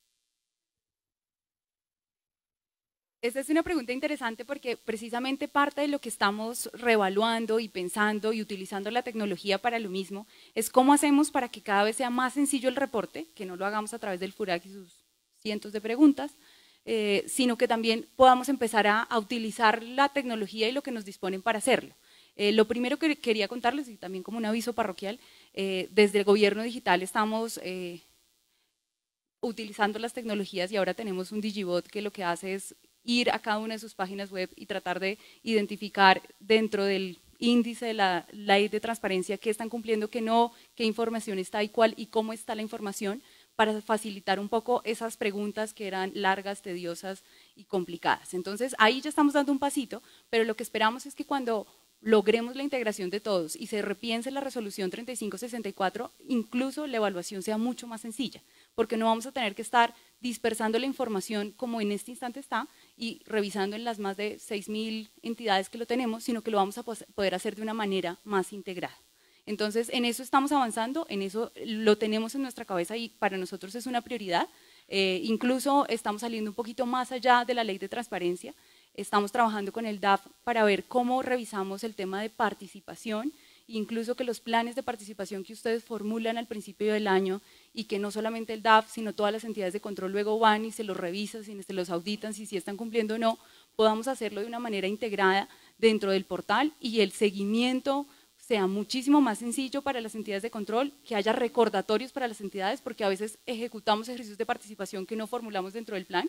Esta es una pregunta interesante porque precisamente parte de lo que estamos reevaluando y pensando y utilizando la tecnología para lo mismo es cómo hacemos para que cada vez sea más sencillo el reporte, que no lo hagamos a través del FURAC y sus cientos de preguntas, sino que también podamos empezar a utilizar la tecnología y lo que nos disponen para hacerlo. Lo primero que quería contarles, y también como un aviso parroquial, desde el gobierno digital estamos utilizando las tecnologías y ahora tenemos un Digibot que lo que hace es ir a cada una de sus páginas web y tratar de identificar dentro del índice de la ley de transparencia qué están cumpliendo, qué no, qué información está y cuál y cómo está la información, para facilitar un poco esas preguntas que eran largas, tediosas y complicadas. Entonces, ahí ya estamos dando un pasito, pero lo que esperamos es que cuando logremos la integración de todos y se repiense la resolución 3564, incluso la evaluación sea mucho más sencilla, porque no vamos a tener que estar dispersando la información como en este instante está y revisando en las más de 6.000 entidades que lo tenemos, sino que lo vamos a poder hacer de una manera más integrada. Entonces, en eso estamos avanzando, en eso lo tenemos en nuestra cabeza y para nosotros es una prioridad. Incluso estamos saliendo un poquito más allá de la ley de transparencia. Estamos trabajando con el DAF para ver cómo revisamos el tema de participación, incluso que los planes de participación que ustedes formulan al principio del año y que no solamente el DAF, sino todas las entidades de control luego van y se los revisan, se los auditan, si están cumpliendo o no, podamos hacerlo de una manera integrada dentro del portal y el seguimiento sea muchísimo más sencillo para las entidades de control, que haya recordatorios para las entidades, porque a veces ejecutamos ejercicios de participación que no formulamos dentro del plan,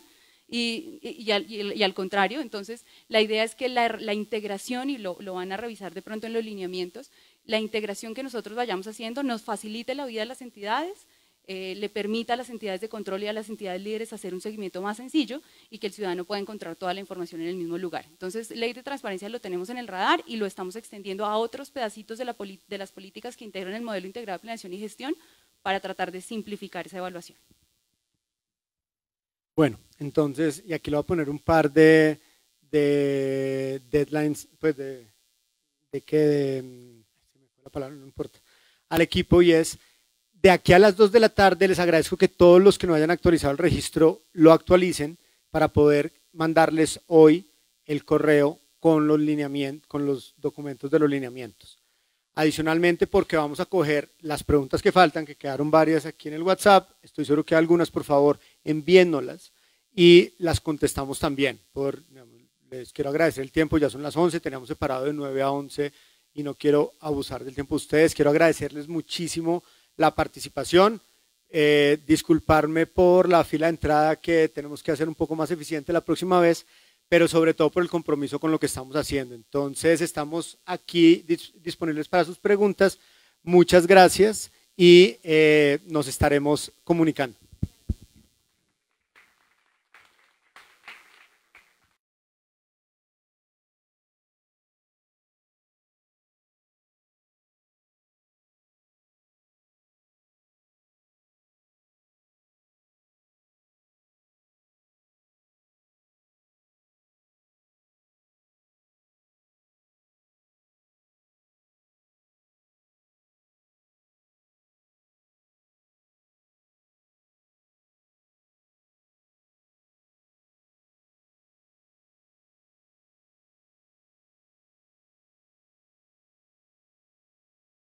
y al contrario. Entonces, la idea es que la integración, y lo van a revisar de pronto en los lineamientos, la integración que nosotros vayamos haciendo nos facilite la vida de las entidades, le permita a las entidades de control y a las entidades líderes hacer un seguimiento más sencillo y que el ciudadano pueda encontrar toda la información en el mismo lugar. Entonces, ley de transparencia lo tenemos en el radar y lo estamos extendiendo a otros pedacitos de las políticas que integran el modelo integrado de planeación y gestión para tratar de simplificar esa evaluación. Bueno, entonces, y aquí le voy a poner un par de deadlines, pues se me fue la palabra, no importa, al equipo, y es, de aquí a las 2 de la tarde les agradezco que todos los que no hayan actualizado el registro lo actualicen para poder mandarles hoy el correo con los lineamientos, con los documentos de los lineamientos. Adicionalmente, porque vamos a coger las preguntas que faltan, que quedaron varias aquí en el WhatsApp, estoy seguro que algunas, por favor, enviéndolas y las contestamos también. Les quiero agradecer el tiempo, ya son las 11, teníamos separado de 9 a 11 y no quiero abusar del tiempo de ustedes. Quiero agradecerles muchísimo la participación, disculparme por la fila de entrada, que tenemos que hacer un poco más eficiente la próxima vez, pero sobre todo por el compromiso con lo que estamos haciendo. Entonces, estamos aquí disponibles para sus preguntas. Muchas gracias y nos estaremos comunicando.